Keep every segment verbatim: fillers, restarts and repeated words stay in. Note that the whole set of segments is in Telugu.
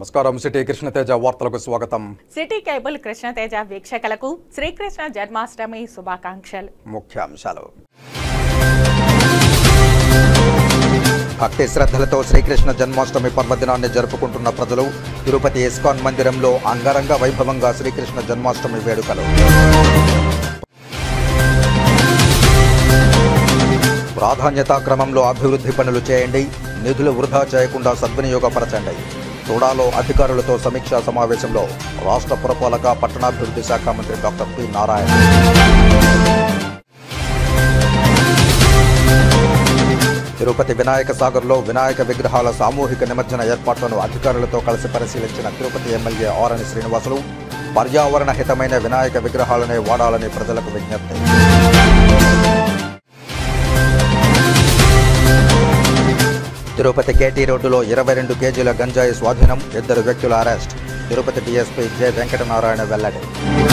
నమస్కారం సిటీ కృష్ణతేజ వార్తలకు స్వాగతం. సిటీ కేబుల్ కృష్ణతేజ వీక్షకులకు శ్రీకృష్ణ జన్మాష్టమి శుభాకాంక్షలు. ముఖ్యాంశాలు. భక్తి శ్రద్ధలతో శ్రీకృష్ణ జన్మాష్టమి పర్వదినాన్ని జరుపుకుంటున్న ప్రజలు. తిరుపతి ఇస్కాన్ మందిరంలో అంగరంగ వైభవంగా శ్రీకృష్ణ జన్మాష్టమి వేడుకలు. ప్రాధాన్యతా క్రమంలో అభివృద్ధి పనులు చేయండి, నిధులు వృధా చేయకుండా సద్వినియోగపరచండి. తోడాలో అధికారులతో సమీక్షా సమావేశంలో రాష్ట్ర పురపాలక పట్టణాభివృద్ధి శాఖ మంత్రి డాక్టర్ పి నారాయణ. తిరుపతి వినాయక సాగర్లో వినాయక విగ్రహాల సామూహిక నిమజ్జన ఏర్పాట్లను అధికారులతో కలిసి పరిశీలించిన తిరుపతి ఎమ్మెల్యే ఆరణి శ్రీనివాసులు పర్యావరణ హితమైన వినాయక విగ్రహాలనే వాడాలని ప్రజలకు విజ్ఞప్తి. తిరుపతి కేటీ రోడ్డులో ఇరవై రెండు కేజీల గంజాయి స్వాధీనం, ఇద్దరు వ్యక్తుల arrest. Tirupati DSP J Venkatanarayana వెల్లడి.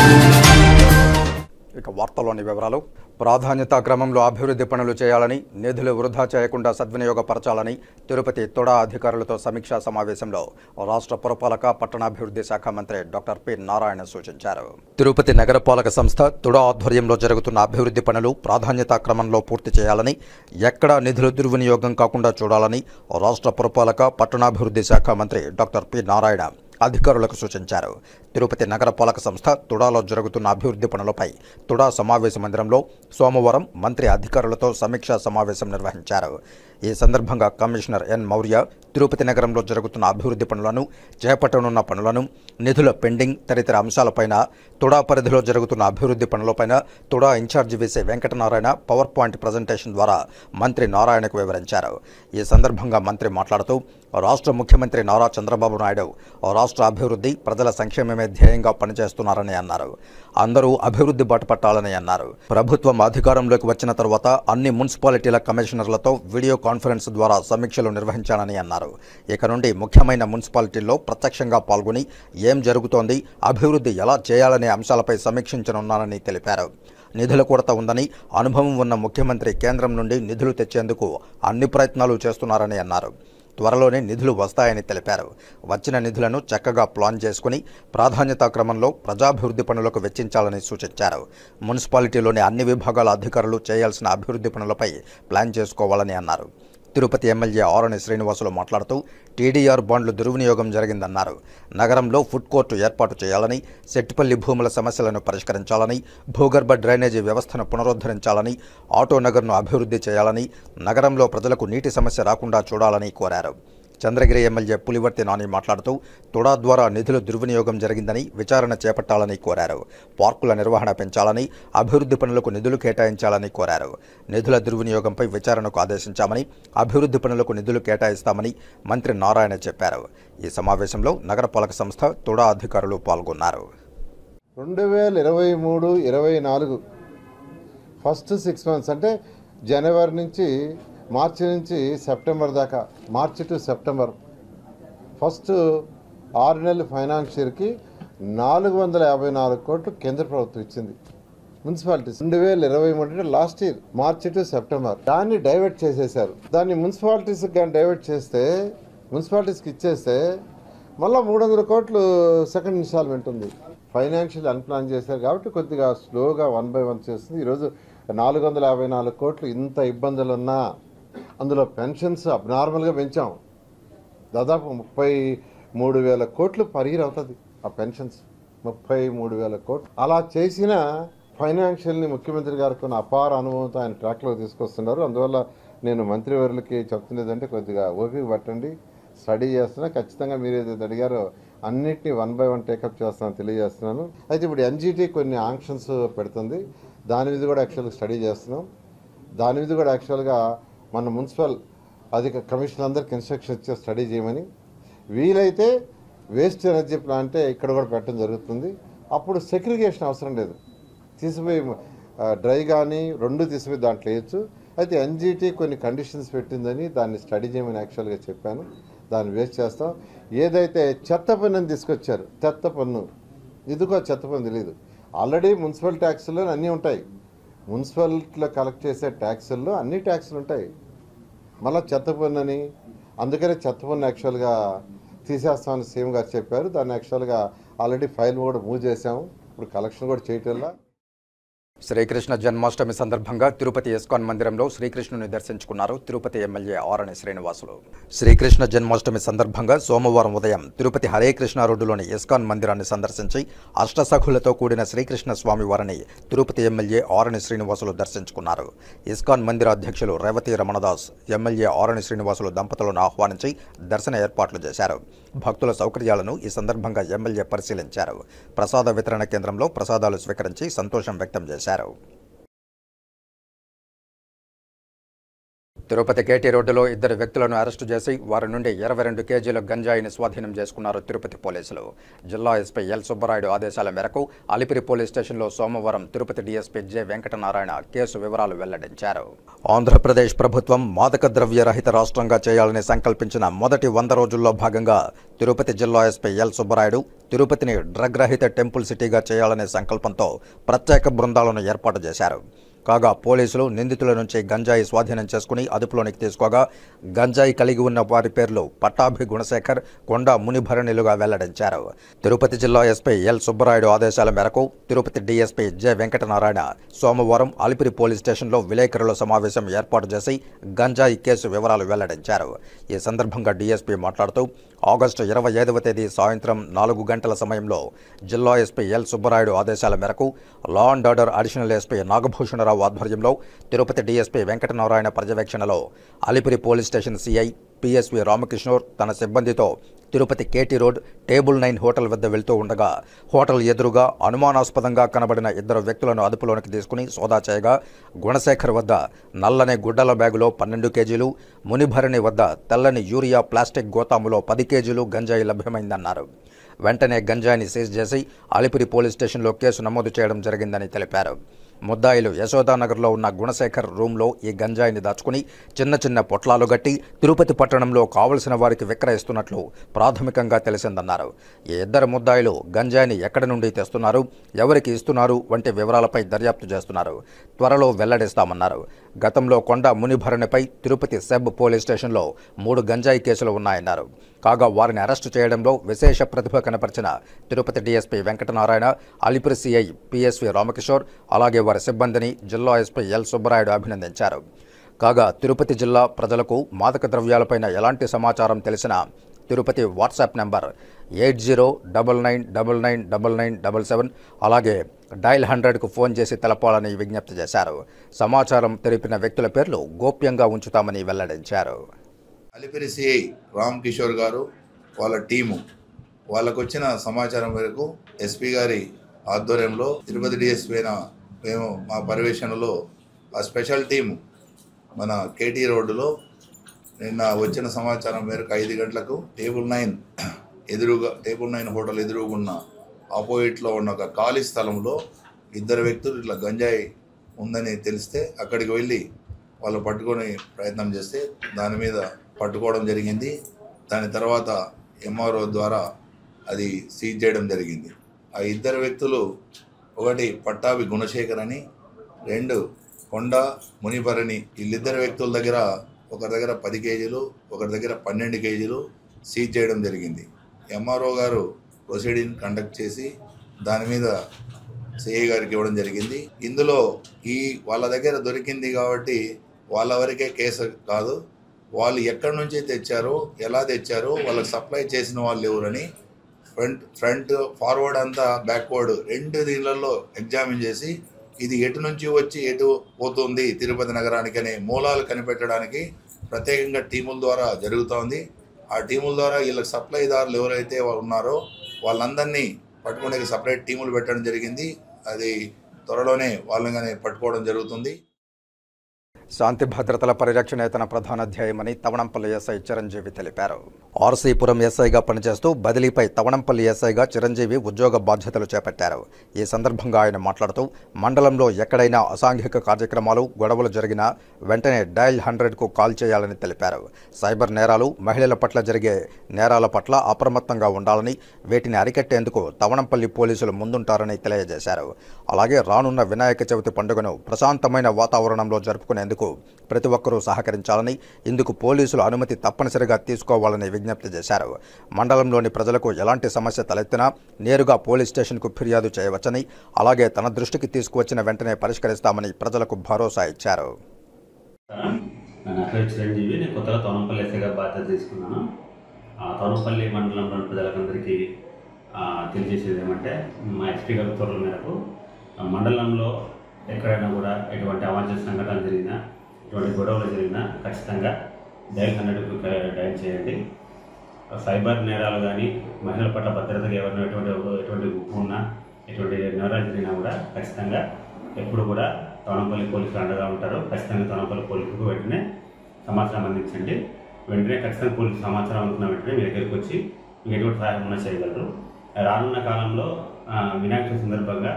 ఇక వార్తల్లోని వివరాలు. ప్రాధాన్యతా క్రమంలో అభివృద్ధి పనులు చేయాలని, నిధులు వృధా చేయకుండా సద్వినియోగపరచాలని తిరుపతి తొడా అధికారులతో సమీక్షా సమావేశంలో రాష్ట్ర పురపాలక పట్టణాభివృద్ధి శాఖ మంత్రి డాక్టర్ పి నారాయణ సూచించారు. తిరుపతి నగరపాలక సంస్థ తొడా ఆధ్వర్యంలో జరుగుతున్న అభివృద్ధి పనులు ప్రాధాన్యతా క్రమంలో పూర్తి చేయాలని, ఎక్కడా నిధులు దుర్వినియోగం కాకుండా చూడాలని రాష్ట్ర పురపాలక పట్టణాభివృద్ధి శాఖ మంత్రి డాక్టర్ పి నారాయణ అధికారులకు సూచించారు. తిరుపతి నగరపాలక సంస్థ తుడాలో జరుగుతున్న అభివృద్ధి పనులపై తుడా సమావేశ మందిరంలో సోమవారం మంత్రి అధికారులతో సమీక్షా సమావేశం నిర్వహించారు. ఈ సందర్భంగా కమిషనర్ ఎన్ మౌర్య తిరుపతి నగరంలో జరుగుతున్న అభివృద్ధి పనులను, చేపట్టనున్న పనులను, నిధుల పెండింగ్ తదితర అంశాలపైన, తుడా పరిధిలో జరుగుతున్న అభివృద్ధి పనులపైన TUDA incharge VC Venkatanarayana PowerPoint presentation ద్వారా మంత్రి నారాయణకు వివరించారు. ఈ సందర్భంగా మంత్రి మాట్లాడుతూ రాష్ట్ర ముఖ్యమంత్రి నారా చంద్రబాబు నాయుడు రాష్ట్ర అభివృద్ధి, ప్రజల సంక్షేమమే ధ్యేయంగా పనిచేస్తున్నారని అన్నారు. అందరూ అభివృద్ధి బాట పట్టాలని అన్నారు. ప్రభుత్వం అధికారంలోకి వచ్చిన తర్వాత అన్ని మున్సిపాలిటీల కమిషనర్లతో వీడియో కాన్ఫరెన్స్ ద్వారా సమీక్షలు నిర్వహించానని అన్నారు. ఇక నుండి ముఖ్యమైన మున్సిపాలిటీల్లో ప్రత్యక్షంగా పాల్గొని ఏం జరుగుతోంది, అభివృద్ధి ఎలా చేయాలనే అంశాలపై సమీక్షించనున్నానని తెలిపారు. నిధుల కొరత ఉందని, అనుభవం ఉన్న ముఖ్యమంత్రి కేంద్రం నుండి నిధులు తెచ్చేందుకు అన్ని ప్రయత్నాలు చేస్తున్నారని అన్నారు. త్వరలోనే నిధులు వస్తాయని తెలిపారు. వచ్చిన నిధులను చక్కగా ప్లాన్ చేసుకుని ప్రాధాన్యతా క్రమంలో ప్రజాభివృద్ధి పనులకు వెచ్చించాలని సూచించారు. మున్సిపాలిటీలోని అన్ని విభాగాల అధికారులు చేయాల్సిన అభివృద్ధి పనులపై ప్లాన్ చేసుకోవాలని అన్నారు. తిరుపతి ఎమ్మెల్యే ఆరణి శ్రీనివాసులు మాట్లాడుతూ టీడీఆర్ బాండ్లు దుర్వినియోగం జరిగిందన్నారు. నగరంలో ఫుడ్ కోర్టు ఏర్పాటు చేయాలని, సెట్టిపల్లి భూముల సమస్యలను పరిష్కరించాలని, భూగర్భ డ్రైనేజీ వ్యవస్థను పునరుద్ధరించాలని, ఆటో నగర్ను అభివృద్ధి చేయాలని, నగరంలో ప్రజలకు నీటి సమస్య రాకుండా చూడాలని కోరారు. చంద్రగిరి ఎమ్మెల్యే పులివర్తి నాని మాట్లాడుతూ తుడా ద్వారా నిధులు దుర్వినియోగం జరిగిందని విచారణ చేపట్టాలని కోరారు. పార్కుల నిర్వహణ పెంచాలని, అభివృద్ధి పనులకు నిధులు కేటాయించాలని కోరారు. నిధుల దుర్వినియోగంపై విచారణకు ఆదేశించామని, అభివృద్ధి పనులకు నిధులు కేటాయిస్తామని మంత్రి నారాయణ చెప్పారు. ఈ సమావేశంలో నగరపాలక సంస్థ తుడా అధికారులు పాల్గొన్నారు. రెండు వేల ఇరవై మూడు ఇరవై నాలుగు ఫస్ట్ సిక్స్ మంత్స్ అంటే జనవరి నుంచి మార్చి నుంచి సెప్టెంబర్ దాకా, మార్చి టు సెప్టెంబర్ ఫస్ట్ ఆరు నెలల ఫైనాన్షియర్కి నాలుగు వందల యాభై నాలుగు కోట్లు కేంద్ర ప్రభుత్వం ఇచ్చింది మున్సిపాలిటీస్. రెండు వేల ఇరవై మూడు అంటే last year March to September దాన్ని డైవర్ట్ చేసేసారు. దాన్ని మున్సిపాలిటీస్కి కానీ డైవర్ట్ చేస్తే, మున్సిపాలిటీస్కి ఇచ్చేస్తే మళ్ళీ మూడు వందల కోట్లు సెకండ్ ఇన్స్టాల్మెంట్ ఉంది. ఫైనాన్షియల్ అన్ప్లాన్ చేశారు కాబట్టి కొద్దిగా స్లోగా వన్ బై వన్ చేస్తుంది. ఈరోజు నాలుగు వందల యాభై నాలుగు కోట్లు ఇంత ఇబ్బందులు ఉన్నా అందులో పెన్షన్స్ అబ్నార్మల్గా పెంచాం. దాదాపు ముప్పై మూడు వేల కోట్లు పర్ ఇయర్ అవుతుంది ఆ పెన్షన్స్, ముప్పై మూడు వేల కోట్లు. అలా చేసిన ఫైనాన్షియల్ని ముఖ్యమంత్రి గారికి ఉన్న అపార అనుభవంతో ఆయన ట్రాక్లో తీసుకొస్తున్నారు. అందువల్ల నేను మంత్రివర్యులకి చెప్తున్నదంటే కొద్దిగా ఓపిక పట్టండి, స్టడీ చేస్తున్నా. ఖచ్చితంగా మీరు ఏదైతే అడిగారో అన్నిటినీ వన్ బై వన్ టేకప్ చేస్తానని తెలియజేస్తున్నాను. అయితే ఇప్పుడు ఎన్జీటీ కొన్ని ఆంక్షన్స్ పెడుతుంది, దాని మీద కూడా యాక్చువల్గా స్టడీ చేస్తున్నాం. దాని మీద కూడా యాక్చువల్గా మన మున్సిపల్ అధిక కమిషన్ అందరికి ఇన్స్ట్రక్షన్ ఇచ్చే స్టడీ చేయమని, వీలైతే వేస్ట్ ఎనర్జీ ప్లాంటే ఇక్కడ కూడా పెట్టడం జరుగుతుంది. అప్పుడు సెగ్రిగేషన్ అవసరం లేదు, తీసిపోయి డ్రై కానీ రెండు తీసిపోయి దాంట్లో వేయచ్చు. అయితే ఎన్జీటీ కొన్ని కండిషన్స్ పెట్టిందని దాన్ని స్టడీ చేయమని యాక్చువల్గా చెప్పాను. దాన్ని వేస్ట్ చేస్తాం. ఏదైతే చెత్త పన్నుని తీసుకొచ్చారు, చెత్త పన్ను ఇదిగో చెత్త పన్ను తెలియదు. ఆల్రెడీ మున్సిపల్ ట్యాక్సుల్లో అన్నీ ఉంటాయి. మున్సిపాలిటీలో కలెక్ట్ చేసే ట్యాక్సుల్లో అన్ని ట్యాక్సులు ఉంటాయి. మళ్ళీ చెత్త పన్ను అని, అందుకనే చెత్త పన్ను యాక్చువల్గా తీసేస్తామని సీఎం గారు చెప్పారు. దాన్ని యాక్చువల్గా ఆల్రెడీ ఫైల్ కూడా మూవ్ చేసాము. ఇప్పుడు కలెక్షన్ కూడా చేయటంలా. శ్రీకృష్ణ జన్మాష్టమి సందర్భంగా తిరుపతి ఇస్కాన్ మందిరంలో శ్రీకృష్ణుని దర్శించుకున్నారు తిరుపతి ఎమ్మెల్యే ఆరణి శ్రీనివాసులు. శ్రీకృష్ణ జన్మాష్టమి సందర్భంగా సోమవారం ఉదయం తిరుపతి హరే కృష్ణ రోడ్డులోని ఇస్కాన్ మందిరాన్ని సందర్శించి అష్టసఖులతో కూడిన శ్రీకృష్ణ స్వామి వారిని తిరుపతి ఎమ్మెల్యే ఆరణి శ్రీనివాసులు దర్శించుకున్నారు. ఇస్కాన్ మందిర అధ్యక్షులు రేవతి రమణదాస్ ఎమ్మెల్యే ఆరణి శ్రీనివాసులు దంపతులను ఆహ్వానించి దర్శన ఏర్పాట్లు చేశారు. భక్తుల సౌకర్యాలను ఈ సందర్భంగా ఎమ్మెల్యే పరిశీలించారు. ప్రసాద వితరణ కేంద్రంలో ప్రసాదాలు స్వీకరించి సంతోషం వ్యక్తం చేశారు. తిరుపతి కేటీ రోడ్డులో ఇద్దరు వ్యక్తులను అరెస్టు చేసి వారి నుండి ఇరవై రెండు కేజీల గంజాయిని స్వాధీనం చేసుకున్నారు తిరుపతి పోలీసులు. జిల్లా ఎస్పీ ఎల్ సుబ్బరాయుడు ఆదేశాల మేరకు అలిపిరి పోలీస్ స్టేషన్లో సోమవారం Tirupati DSP J Venkatanarayana case వివరాలు వెల్లడించారు. ఆంధ్రప్రదేశ్ ప్రభుత్వం మాదక ద్రవ్య రహిత రాష్ట్రంగా చేయాలని సంకల్పించిన మొదటి వంద రోజుల్లో భాగంగా తిరుపతి జిల్లా ఎస్పీ ఎల్ సుబ్బరాయుడు తిరుపతిని డ్రగ్ రహిత టెంపుల్ సిటీగా చేయాలనే సంకల్పంతో ప్రత్యేక బృందాలను ఏర్పాటు చేశారు. కాగా పోలీసులు నిందితుల నుంచి గంజాయి స్వాధీనం చేసుకుని అదుపులోనికి తీసుకోగా గంజాయి కలిగి ఉన్న వారి పేర్లు పట్టాభి గుణశేఖర్, కొండ మునిభరణిలుగా వెల్లడించారు. తిరుపతి జిల్లా ఎస్పీ ఎల్ సుబ్బరాయుడు ఆదేశాల మేరకు తిరుపతి డీఎస్పీ జె వెంకటనారాయణ సోమవారం అలిపిరి పోలీస్ స్టేషన్లో విలేకరుల సమావేశం ఏర్పాటు చేసి గంజాయి కేసు వివరాలు వెల్లడించారు. ఈ సందర్భంగా డీఎస్పీ మాట్లాడుతూ ఆగస్టు ఇరవై ఐదవ తేదీ సాయంత్రం నాలుగు గంటల సమయంలో జిల్లా ఎస్పీ ఎల్ సుబ్బరాయుడు ఆదేశాల మేరకు law and order additional SP Nagabhushanarao ఆధ్వర్యంలో తిరుపతి డీఎస్పీ వెంకటనారాయణ పర్యవేక్షణలో Alipiri police station CI PSV Ramakishore తన సిబ్బందితో Tirupati KT road table nine hotel వద్ద వెళ్తూ ఉండగా హోటల్ ఎదురుగా అనుమానాస్పదంగా కనబడిన ఇద్దరు వ్యక్తులను అదుపులోనికి తీసుకుని సోదా చేయగా గుణశేఖర్ వద్ద నల్లని గుడ్డల బ్యాగులో పన్నెండు కేజీలు, మునిభరణి వద్ద తెల్లని యూరియా ప్లాస్టిక్ గోతాములో పది కేజీలు గంజాయి లభ్యమైందన్నారు. వెంటనే గంజాయిని సీజ్ చేసి అలిపిరి పోలీస్ స్టేషన్లో కేసు నమోదు చేయడం జరిగిందని తెలిపారు. ముద్దాయిలు యశోదానగర్లో ఉన్న గుణశేఖర్ రూమ్లో ఈ గంజాయిని దాచుకుని చిన్న చిన్న పొట్లాలు గట్టి తిరుపతి పట్టణంలో కావలసిన వారికి విక్రయిస్తున్నట్లు ప్రాథమికంగా తెలిసిందన్నారు. ఈ ఇద్దరు ముద్దాయిలు గంజాయిని ఎక్కడి నుండి తెస్తున్నారు, ఎవరికి ఇస్తున్నారు వంటి వివరాలపై దర్యాప్తు చేస్తున్నారు. త్వరలో వెల్లడిస్తామన్నారు. గతంలో కొండ మునిభరణిపై తిరుపతి సెబ్ పోలీస్ స్టేషన్లో మూడు గంజాయి కేసులు ఉన్నాయన్నారు. కాగా వారిని అరెస్టు చేయడంలో విశేష ప్రతిభ కనపరిచిన Tirupati DSP Venkatanarayana, Alipiri CI PSV Ramakishore అలాగే వారి సిబ్బందిని జిల్లా ఎస్పీ ఎల్ సుబ్బరాయుడు అభినందించారు. కాగా తిరుపతి జిల్లా ప్రజలకు మాదక ద్రవ్యాలపైన ఎలాంటి సమాచారం తెలిసినా Tirupati WhatsApp number eight zero double nine double nine double nine double seven అలాగే డైల్ హండ్రెడ్కు ఫోన్ చేసి తెలపాలని విజ్ఞప్తి చేశారు. సమాచారం తెలిపిన వ్యక్తుల పేర్లు గోప్యంగా ఉంచుతామని వెల్లడించారు. అలిపిరి సిఐ రామ్ కిషోర్ గారు వాళ్ళ టీము వాళ్ళకు వచ్చిన సమాచారం మేరకు ఎస్పీ గారి ఆధ్వర్యంలో తిరుపతి డిఎస్పీ అయిన మేము మా పర్యవేక్షణలో ఆ స్పెషల్ టీము మన కేటీ రోడ్డులో నిన్న వచ్చిన సమాచారం మేరకు ఐదు గంటలకు టేబుల్ నైన్ ఎదురుగా టేబుల్ నైన్ హోటల్ ఎదురుగా ఉన్న ఆపోజిట్లో ఉన్న ఒక ఖాళీ స్థలంలో ఇద్దరు వ్యక్తులు ఇట్లా గంజాయి ఉందని తెలిస్తే అక్కడికి వెళ్ళి వాళ్ళు పట్టుకొని ప్రయత్నం చేస్తే దాని మీద పట్టుకోవడం జరిగింది. దాని తర్వాత ఎంఆర్ఓ ద్వారా అది సీజ్ చేయడం జరిగింది. ఆ ఇద్దరు వ్యక్తులు ఒకటి పట్టాభి గుణశేఖర్ అని, రెండు కొండ మునిభరణి. వీళ్ళిద్దరు వ్యక్తుల దగ్గర ఒకరి దగ్గర పది కేజీలు ఒకరి దగ్గర పన్నెండు కేజీలు సీజ్ చేయడం జరిగింది. ఎంఆర్ఓ గారు ప్రొసీడింగ్ కండక్ట్ చేసి దాని మీద సిఐ గారికి ఇవ్వడం జరిగింది. ఇందులో ఈ వాళ్ళ దగ్గర దొరికింది కాబట్టి వాళ్ళ వరకే కేసు కాదు, వాళ్ళు ఎక్కడి నుంచి తెచ్చారో, ఎలా తెచ్చారో, వాళ్ళకి సప్లై చేసిన వాళ్ళు ఎవరని ఫ్రంట్ ఫ్రంట్ ఫార్వర్డ్ అంతా బ్యాక్వర్డ్ రెండు దీనిలలో ఎగ్జామిన్ చేసి ఇది ఎటు నుంచి వచ్చి ఎటు పోతుంది తిరుపతి నగరానికి అనే మూలాలు కనిపెట్టడానికి ప్రత్యేకంగా టీముల ద్వారా జరుగుతోంది. ఆ టీముల ద్వారా వీళ్ళకి సప్లైదారులు ఎవరైతే ఉన్నారో వాళ్ళందరినీ పట్టుకునే సపరేట్ టీములు పెట్టడం జరిగింది. అది త్వరలోనే వాళ్ళని పట్టుకోవడం జరుగుతుంది. శాంతి భద్రతల పరిరక్షణ తన ప్రధాన ధ్యేయమని తవణంపల్లి ఎస్ఐ చిరంజీవి తెలిపారు. ఆర్సీపురం ఎస్ఐగా పనిచేస్తూ బదిలీపై తవణంపల్లి ఎస్ఐగా చిరంజీవి ఉద్యోగ బాధ్యతలు చేపట్టారు. ఈ సందర్భంగా ఆయన మాట్లాడుతూ మండలంలో ఎక్కడైనా అసాంఘిక కార్యక్రమాలు, గొడవలు జరిగినా వెంటనే డయల్ హండ్రెడ్కు కాల్ చేయాలని తెలిపారు. సైబర్ నేరాలు, మహిళల పట్ల జరిగే నేరాల పట్ల అప్రమత్తంగా ఉండాలని, వీటిని అరికట్టేందుకు తవణంపల్లి పోలీసులు ముందుంటారని తెలియజేశారు. అలాగే రానున్న వినాయక చవితి పండుగను ప్రశాంతమైన వాతావరణంలో జరుపుకునేందుకు చేసేందుకు ప్రతి ఒక్కరూ సహకరించాలని, ఇందుకు పోలీసులు అనుమతి తప్పనిసరిగా తీసుకోవాలని విజ్ఞప్తి చేశారు. మండలంలోని ప్రజలకు ఎలాంటి సమస్య తలెత్తినా నేరుగా పోలీస్ స్టేషన్కు ఫిర్యాదు చేయవచ్చని, అలాగే తన దృష్టికి తీసుకువచ్చిన వెంటనే పరిష్కరిస్తామని ప్రజలకు భరోసా ఇచ్చారు. నా పేరు చిరంజీవి. నేను కొత్తగా తోనంపల్లి ఎస్ఐగా బాధ్యత తీసుకున్నాను. తోనంపల్లి మండలంలోని ప్రజలకందరికీ తెలియజేసేది ఏమంటే, మా ఎస్పీ గారి ఉత్తర్వుల మేరకు మండలంలో ఎక్కడైనా కూడా ఎటువంటి అవాంఛనీయ సంఘటనలు జరిగినా, ఎటువంటి గొడవలు జరిగినా ఖచ్చితంగా డైల్ హండ్రెడ్కు డైల్ చేయండి. సైబర్ నేరాలు కానీ, మహిళల పట్ల భద్రతగా ఎవరైనా ఎటువంటి ఎటువంటి ఉప్పు ఉన్నా, ఎటువంటి నేరాలు జరిగినా కూడా ఖచ్చితంగా ఎప్పుడు కూడా తోనంపల్లి పోలీసులు అండగా ఉంటారు. ఖచ్చితంగా తోనంపల్లి పోలీసులకు వెంటనే సమాచారం అందించండి. వెంటనే ఖచ్చితంగా పోలీసు సమాచారం అనుకున్న వెంటనే మీ దగ్గరికి వచ్చి మీకు ఎటువంటి సహాయం ఉన్నా చేయగలరు. రానున్న కాలంలో వినాయక చవితి సందర్భంగా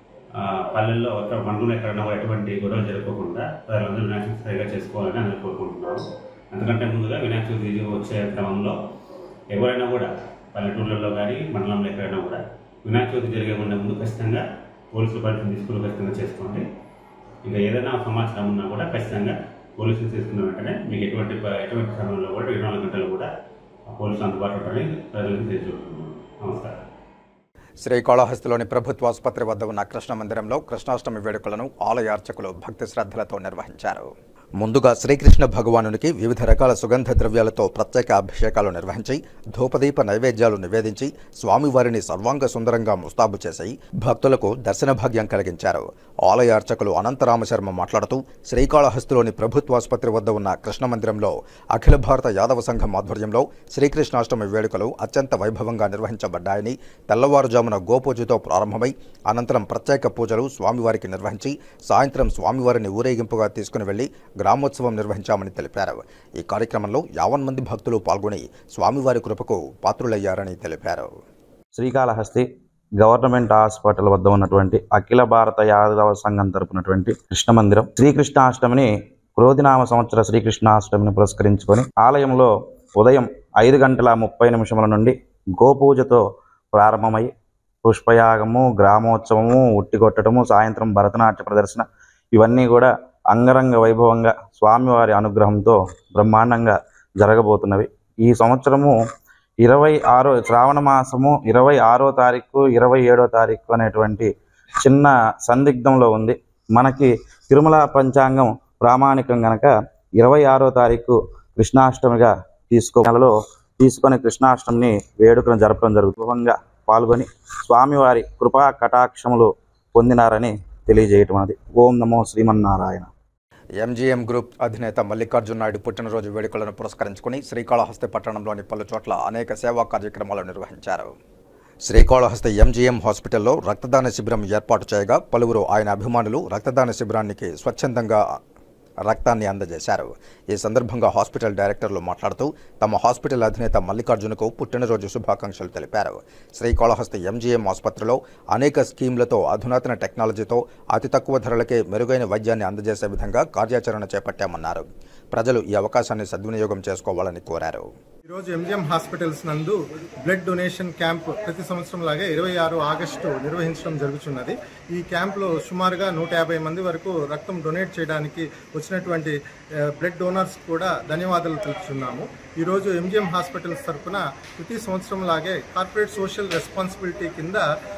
పల్లెల్లో ఒక మండలంలో ఎక్కడైనా ఎటువంటి గొడవలు జరగకుండా ప్రజలందరూ వినాయక చవితి సరిగా చేసుకోవాలని నేను కోరుకుంటున్నాను. ఎందుకంటే ముందుగా వినాయక చవితి వచ్చే క్రమంలో ఎవరైనా కూడా పల్లెటూళ్ళల్లో కానీ మండలంలో ఎక్కడైనా కూడా వినాయక చవితి జరిగే ముందు ఖచ్చితంగా పోలీసుల పరిస్థితి తీసుకుని ఖచ్చితంగా చేసుకోండి. ఇంకా ఏదైనా సమాచారం ఉన్నా కూడా ఖచ్చితంగా పోలీసులు తీసుకున్న వెంటనే మీకు ఎటువంటి ఎటువంటి సమయంలో కూడా ఇరవై నాలుగు గంటలు కూడా పోలీసులు అందుబాటులో ఉంటారని ప్రజలకు తెలియజేస్తున్నాను. నమస్కారం. శ్రీకాళహస్తిలోని ప్రభుత్వ ఆసుపత్రి వద్ద ఉన్న కృష్ణ మందిరంలో కృష్ణాష్టమి వేడుకలను ఆలయ అర్చకులు భక్తి శ్రద్ధలతో నిర్వహించారు. ముందుగా శ్రీకృష్ణ భగవానునికి వివిధ రకాల సుగంధ ద్రవ్యాలతో ప్రత్యేక అభిషేకాలు నిర్వహించి ధూపదీప నైవేద్యాలు నివేదించి స్వామివారిని సర్వాంగ సుందరంగా ముస్తాబు చేసి భక్తులకు దర్శన భాగ్యం కలిగించారు. ఆలయ అర్చకులు అనంతరామశర్మ మాట్లాడుతూ శ్రీకాళహస్తిలోని ప్రభుత్వాసుపత్రి వద్ద ఉన్న కృష్ణ మందిరంలో అఖిల భారత యాదవ సంఘం ఆధ్వర్యంలో శ్రీకృష్ణాష్టమి వేడుకలు అత్యంత వైభవంగా నిర్వహించబడ్డాయని, తెల్లవారుజామున గోపూజతో ప్రారంభమై అనంతరం ప్రత్యేక పూజలు స్వామివారికి నిర్వహించి సాయంత్రం స్వామివారిని ఊరేగింపుగా తీసుకుని వెళ్లి గ్రామోత్సవం నిర్వహించామని తెలిపారు. ఈ కార్యక్రమంలో యావన్ మంది భక్తులు పాల్గొని స్వామివారి కృపకు పాత్రులయ్యారని తెలిపారు. శ్రీకాళహస్తి గవర్నమెంట్ హాస్పిటల్ వద్ద ఉన్నటువంటి అఖిల భారత యాదవ సంఘం తరపునటువంటి కృష్ణ మందిరం శ్రీకృష్ణాష్టమిని క్రోధినామ సంవత్సర శ్రీకృష్ణాష్టమిని పురస్కరించుకొని ఆలయంలో ఉదయం ఐదు గంటల ముప్పై నిమిషముల నుండి గోపూజతో ప్రారంభమై పుష్పయాగము, గ్రామోత్సవము, ఉట్టికొట్టడము, సాయంత్రం భరతనాట్య ప్రదర్శన ఇవన్నీ కూడా అంగరంగ వైభవంగా స్వామివారి అనుగ్రహంతో బ్రహ్మాండంగా జరగబోతున్నవి. ఈ సంవత్సరము ఇరవై ఆరో శ్రావణ మాసము ఇరవై ఆరో తారీఖు ఇరవై ఏడో తారీఖు అనేటువంటి చిన్న సందిగ్ధంలో ఉంది. మనకి తిరుమల పంచాంగం ప్రామాణికం గనక ఇరవై ఆరో తారీఖు కృష్ణాష్టమిగా తీసుకో నెలలో తీసుకొని కృష్ణాష్టమిని వేడుకను జరపడం జరుగుతుంగా పాల్గొని స్వామివారి కృపా కటాక్షములు పొందినారని తెలియజేయటం అది. ఓం నమో శ్రీమన్నారాయణ. ఎంజీఎం గ్రూప్ అధినేత మల్లికార్జున నాయుడు పుట్టినరోజు వేడుకలను పురస్కరించుకుని శ్రీకాళహస్తి పట్టణంలోని పలు చోట్ల అనేక సేవా కార్యక్రమాలు నిర్వహించారు. శ్రీకాళహస్తి ఎంజీఎం హాస్పిటల్లో రక్తదాన శిబిరం ఏర్పాటు చేయగా పలువురు ఆయన అభిమానులు రక్తదాన శిబిరానికి స్వచ్ఛందంగా రక్తాన్ని అందజేశారు. ఈ సందర్భంగా హాస్పిటల్ డైరెక్టర్లు మాట్లాడుతూ తమ హాస్పిటల్ అధినేత మల్లికార్జునకు పుట్టినరోజు శుభాకాంక్షలు తెలిపారు. శ్రీకాళహస్తి ఎంజీఎం ఆసుపత్రిలో అనేక స్కీమ్లతో అధునాతన టెక్నాలజీతో అతి తక్కువ ధరలకే మెరుగైన వైద్యాన్ని అందజేసే విధంగా కార్యాచరణ చేపట్టామన్నారు. ప్రజలు ఈ అవకాశాన్ని సద్వినియోగం చేసుకోవాలని కోరారు. ఈరోజు ఎంజిఎం హాస్పిటల్స్ నందు బ్లడ్ డొనేషన్ క్యాంప్ ప్రతి సంవత్సరం లాగే ఇరవై ఆరు ఆగస్టు నిర్వహించడం జరుగుతున్నది. ఈ క్యాంప్లో సుమారుగా నూట యాభై మంది వరకు రక్తం డొనేట్ చేయడానికి వచ్చినటువంటి బ్లడ్ డోనర్స్ కూడా ధన్యవాదాలు తెలుపుతున్నాము. ఈరోజు ఎంజిఎం హాస్పిటల్స్ తరఫున ప్రతి సంవత్సరం లాగే కార్పొరేట్ సోషల్ రెస్పాన్సిబిలిటీ కింద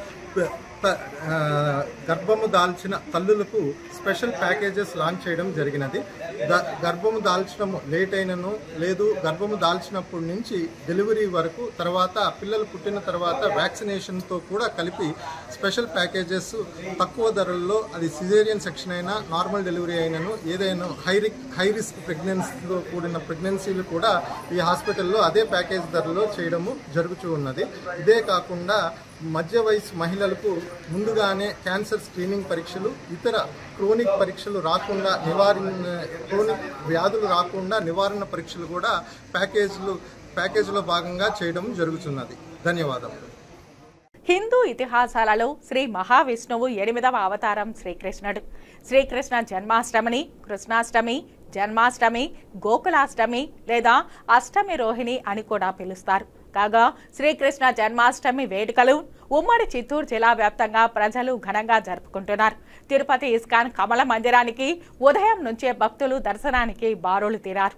గర్భము దాల్చిన తల్లులకు స్పెషల్ ప్యాకేజెస్ లాంచ్ చేయడం జరిగినది. గర్భము దాల్చడం లేట్ అయినను లేదు, గర్భము దాల్చినప్పటి నుంచి డెలివరీ వరకు, తర్వాత పిల్లలు పుట్టిన తర్వాత వ్యాక్సినేషన్తో కూడా కలిపి స్పెషల్ ప్యాకేజెస్ తక్కువ ధరల్లో, అది సిజేరియన్ సెక్షన్ అయినా నార్మల్ డెలివరీ అయినను ఏదైనా హై హై రిస్క్ ప్రెగ్నెన్సీతో కూడిన ప్రెగ్నెన్సీలు కూడా ఈ హాస్పిటల్లో అదే ప్యాకేజ్ ధరలో చేయడము జరుగుతూ ఉన్నది. ఇదే కాకుండా మధ్య వయసు మహిళలకు ముందుగానే క్యాన్సర్ స్క్రీనింగ్ పరీక్షలు, ఇతర క్రోనిక్ పరీక్షలు రాకుండా నివారణ క్రోనిక్ వ్యాధులు రాకుండా నివారణ పరీక్షలు కూడా ప్యాకేజీలు ప్యాకేజీలో భాగంగా చేయడం జరుగుతున్నది. ధన్యవాదాలు. హిందూ ఇతిహాసాలలో శ్రీ మహావిష్ణువు ఎనిమిదవ అవతారం శ్రీకృష్ణుడు. శ్రీకృష్ణ జన్మాష్టమిని కృష్ణాష్టమి, జన్మాష్టమి, గోకులాష్టమి లేదా అష్టమి రోహిణి అని కూడా పిలుస్తారు. కాగా శ్రీకృష్ణ జన్మాష్టమి వేడుకలు ఉమ్మడి చిత్తూరు జిల్లా వ్యాప్తంగా ప్రజలు ఘనంగా జరుపుకుంటున్నారు. తిరుపతి ఇస్కాన్ కమల మందిరానికి ఉదయం నుంచే భక్తులు దర్శనానికి బారులు తీరారు.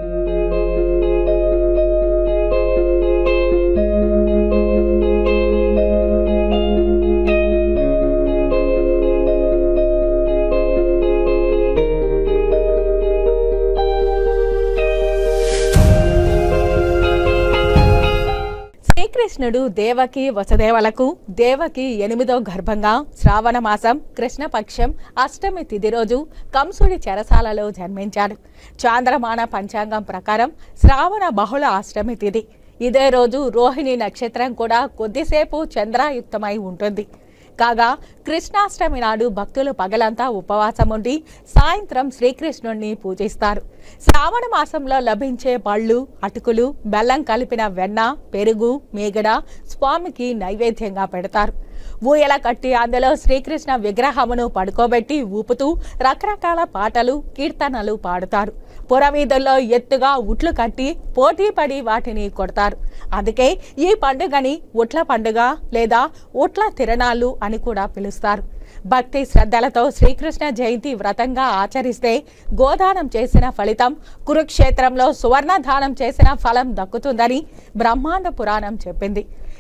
శ్రీకృష్ణుడు దేవకి వసుదేవలకు దేవకి ఎనిమిదో గర్భంగా శ్రావణ మాసం కృష్ణపక్షం అష్టమి తిథి రోజు కంసుడి చెరసాలలో జన్మించాడు. చాంద్రమాన పంచాంగం ప్రకారం శ్రావణ బహుళ అష్టమి తిథి. ఇదే రోజు రోహిణి నక్షత్రం కూడా కొద్దిసేపు చంద్రాయుక్తమై ఉంటుంది. కాగా కృష్ణాష్టమి నాడు భక్తులు పగలంతా ఉపవాసం ఉండి సాయంత్రం శ్రీకృష్ణుడిని పూజిస్తారు. శ్రావణ మాసంలో లభించే పళ్ళు, అటుకులు, బెల్లం కలిపిన వెన్న, పెరుగు, మీగడ స్వామికి నైవేద్యంగా పెడతారు. ఊయల కట్టి అందులో శ్రీకృష్ణ విగ్రహమును పడుకోబెట్టి ఊపుతూ రకరకాల పాటలు, కీర్తనలు పాడుతారు. పురవీధుల్లో ఎత్తుగా ఉట్లు కట్టి పోటీ పడి వాటిని కొడతారు. అందుకే ఈ పండుగని ఉట్ల పండుగ లేదా ఉట్ల తిరణాలు అని కూడా పిలుస్తారు. భక్తి శ్రద్ధలతో శ్రీకృష్ణ జయంతి వ్రతంగా ఆచరిస్తే గోదానం చేసిన ఫలితం, కురుక్షేత్రంలో సువర్ణదానం చేసిన ఫలం దక్కుతుందని బ్రహ్మాండ పురాణం చెప్పింది.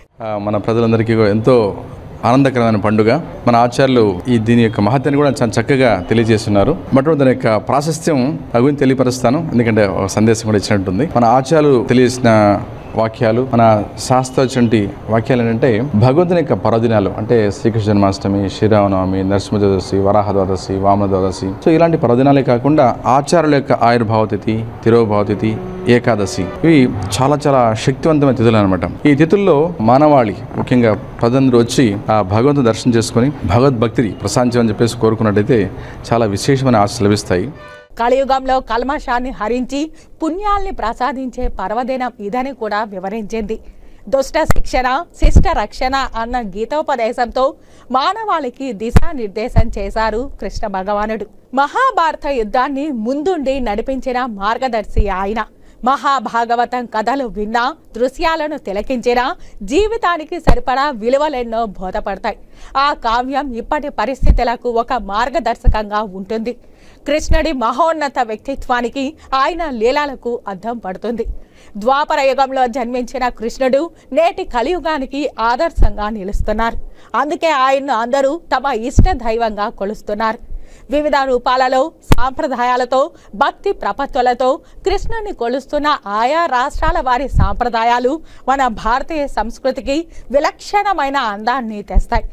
మన ప్రజలందరికీ ఎంతో ఆనందకరమైన పండుగ. మన ఆచార్యులు ఈ దీని యొక్క మహత్యాన్ని కూడా చాలా చక్కగా తెలియజేస్తున్నారు. మొట్టమొదటి దాని యొక్క ప్రాశస్త్యం గురించి తెలియపరుస్తాను, ఎందుకంటే ఒక సందేశం కూడా ఇచ్చినట్టుంది. మన ఆచార్యులు తెలియజేసిన వాక్యాలు, మన శాస్త్రచంటి వాక్యాలు ఏంటంటే భగవంతుని యొక్క పర్వదినాలు అంటే శ్రీకృష్ణ జన్మాష్టమి, శ్రీరామనవమి, నరసింహ ద్వాదశి, వరాహ ద్వాదశి, వామన ద్వాదశి, సో ఇలాంటి పర్వదినాలే కాకుండా ఆచార్యుల యొక్క ఆయుర్భావ తిథి, తిరోభావ తిథి, ఏకాదశి ఇవి చాలా చాలా శక్తివంతమైన తిథులు అనమాట. ఈ తిథుల్లో మానవాళి ముఖ్యంగా ప్రజలందరూ వచ్చి ఆ భగవంతుని దర్శనం చేసుకుని భగవద్భక్తిని ప్రశాంతించమని చెప్పేసి కోరుకున్నట్టయితే చాలా విశేషమైన ఆశలు లభిస్తాయి. కలియుగంలో కల్మషాన్ని హరించి పుణ్యాల్ని ప్రసాదించే పర్వదినం ఇదని కూడా వివరించింది. దుష్ట శిక్షణ, శిష్ట రక్షణ అన్న గీతోపదేశంతో మానవాళికి దిశానిర్దేశం చేశారు కృష్ణ భగవానుడు. మహాభారత యుద్ధాన్ని ముందుండి నడిపించిన మార్గదర్శి ఆయన. మహాభాగవతం కథలు విన్నా, దృశ్యాలను తిలకించినా జీవితానికి సరిపడా విలువలెన్నో బోధపడతాయి. ఆ కావ్యం ఇప్పటి పరిస్థితులకు ఒక మార్గదర్శకంగా ఉంటుంది. కృష్ణుడి మహోన్నత వ్యక్తిత్వానికి, ఆయన లీలాలకు అద్దం పడుతుంది. ద్వాపర యుగంలో జన్మించిన కృష్ణుడు నేటి కలియుగానికి ఆదర్శంగా నిలుస్తున్నారు. అందుకే ఆయన్ను అందరూ తమ ఇష్ట దైవంగా కొలుస్తున్నారు. వివిధ రూపాలలో, సాంప్రదాయాలతో, భక్తి ప్రపత్తులతో కృష్ణుని కొలుస్తున్న ఆయా రాష్ట్రాల వారి సాంప్రదాయాలు మన భారతీయ సంస్కృతికి విలక్షణమైన అందాన్ని తెస్తాయి.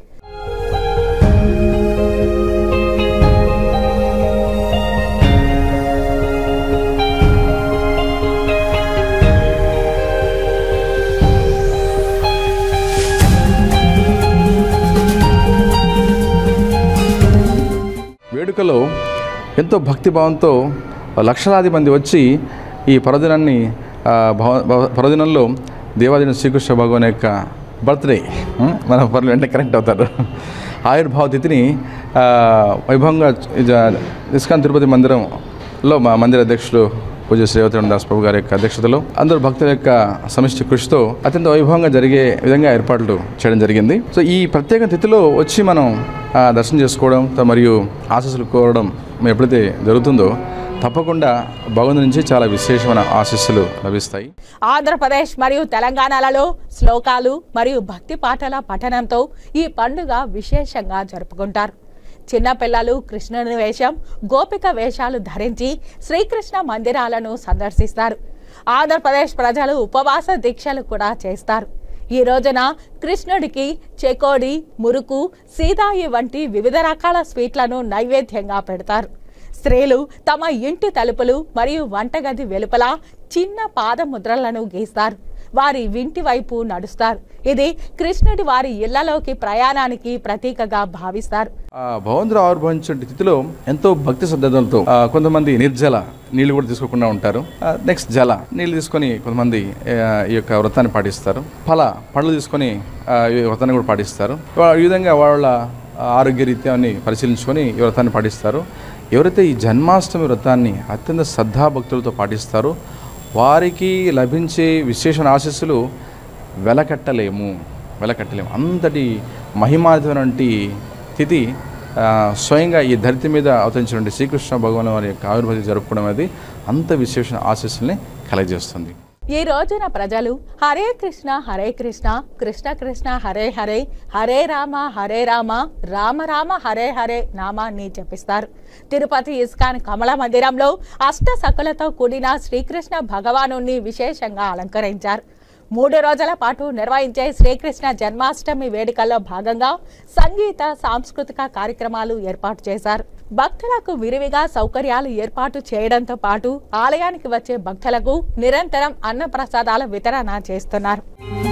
వేడుకలో ఎంతో భక్తిభావంతో లక్షలాది మంది వచ్చి ఈ పర్వదినాన్ని పర్వదినంలో దేవాదిన శ్రీకృష్ణ భగవాన్ యొక్క బర్త్డే మన పర్లు వెంటనే కరెక్ట్ అవుతారు. ఆయుర్భావ తిథిని వైభవంగా ఇస్కాన్ తిరుపతి మందిరంలో మా మందిర అధ్యక్షులు పూజ శ్రీవతరణ దాస్ ప్రభు గారి యొక్క అధ్యక్షతలో అందరూ భక్తుల యొక్క సమిష్టి కృషితో అత్యంత వైభవంగా జరిగే విధంగా ఏర్పాట్లు చేయడం జరిగింది. సో ఈ ప్రత్యేక తిథిలో వచ్చి మనం దర్శనం చేసుకోవడం మరియు ఆశీస్సులు కోరడం ఎప్పుడైతే జరుగుతుందో తప్పకుండా భగవంతుని నుంచి చాలా విశేషమైన ఆశీస్సులు లభిస్తాయి. ఆంధ్రప్రదేశ్ మరియు తెలంగాణలలో శ్లోకాలు మరియు భక్తి పాటల పఠనంతో ఈ పండుగ విశేషంగా జరుపుకుంటారు. చిన్నపిల్లలు కృష్ణుని వేషం, గోపిక వేషాలు ధరించి శ్రీకృష్ణ మందిరాలను సందర్శిస్తారు. ఆంధ్రప్రదేశ్ ప్రజలు ఉపవాస దీక్షలు కూడా చేస్తారు. ఈ రోజున కృష్ణుడికి చెకోడి, మురుకు, సీతాయి వంటి వివిధ రకాల స్వీట్లను నైవేద్యంగా పెడతారు. స్త్రీలు తమ ఇంటి తలుపులు మరియు వంటగది వెలుపల చిన్న పాదముద్రలను గీస్తారు. వారి ఇంటి వైపు నడుస్తారు. ఇది కృష్ణుడి వారి ఇళ్లలోకి ప్రయాణానికి ప్రతీకగా భావిస్తారు. భగవంతుడు ఆవిర్భవించే తిథిలో ఎంతో భక్తి శ్రద్ధలతో కొంతమంది నిర్జల నీళ్లు కూడా తీసుకోకుండా ఉంటారు. నెక్స్ట్ జల నీళ్లు తీసుకొని కొంతమంది ఈ యొక్క వ్రతాన్ని పాటిస్తారు. ఫల పండ్లు తీసుకొని ఈ వ్రతాన్ని కూడా పాటిస్తారు. ఈ విధంగా వాళ్ళ ఆరోగ్య రీత్యాన్ని పరిశీలించుకొని ఈ వ్రతాన్ని పాటిస్తారు. ఎవరైతే ఈ జన్మాష్టమి వ్రతాన్ని అత్యంత శ్రద్ధాభక్తులతో పాటిస్తారో వారికి లభించే విశేషణ ఆశీస్సులు వెలకట్టలేము వెలకట్టలేము అంతటి మహిమాధిమైనటువంటి తిథి స్వయంగా ఈ ధరిత్రి మీద అవతరించినటువంటి శ్రీకృష్ణ భగవాన్ వారి యొక్క ఆవిర్భావం జరుపుకోవడం అనేది అంత విశేష ఆశీస్సుల్ని కలగజేస్తుంది. ఈ రోజున ప్రజలు హరే కృష్ణ హరే కృష్ణ కృష్ణ కృష్ణ హరే హరే హరే రామ హరే రామ రామ రామ హరే హరే నామాన్ని జపిస్తారు. తిరుపతి ఇస్కాన్ కమల మందిరంలో అష్ట సకలతో కూడిన శ్రీకృష్ణ భగవానుని విశేషంగా అలంకరించారు. మూడు రోజుల పాటు నిర్వహించే శ్రీకృష్ణ జన్మాష్టమి వేడుకల్లో భాగంగా సంగీత సాంస్కృతిక కార్యక్రమాలు ఏర్పాటు చేశారు. భక్తులకు విరివిగా సౌకర్యాలు ఏర్పాటు చేయడంతో పాటు ఆలయానికి వచ్చే భక్తులకు నిరంతరం అన్న ప్రసాదాల వితరణ చేస్తున్నారు.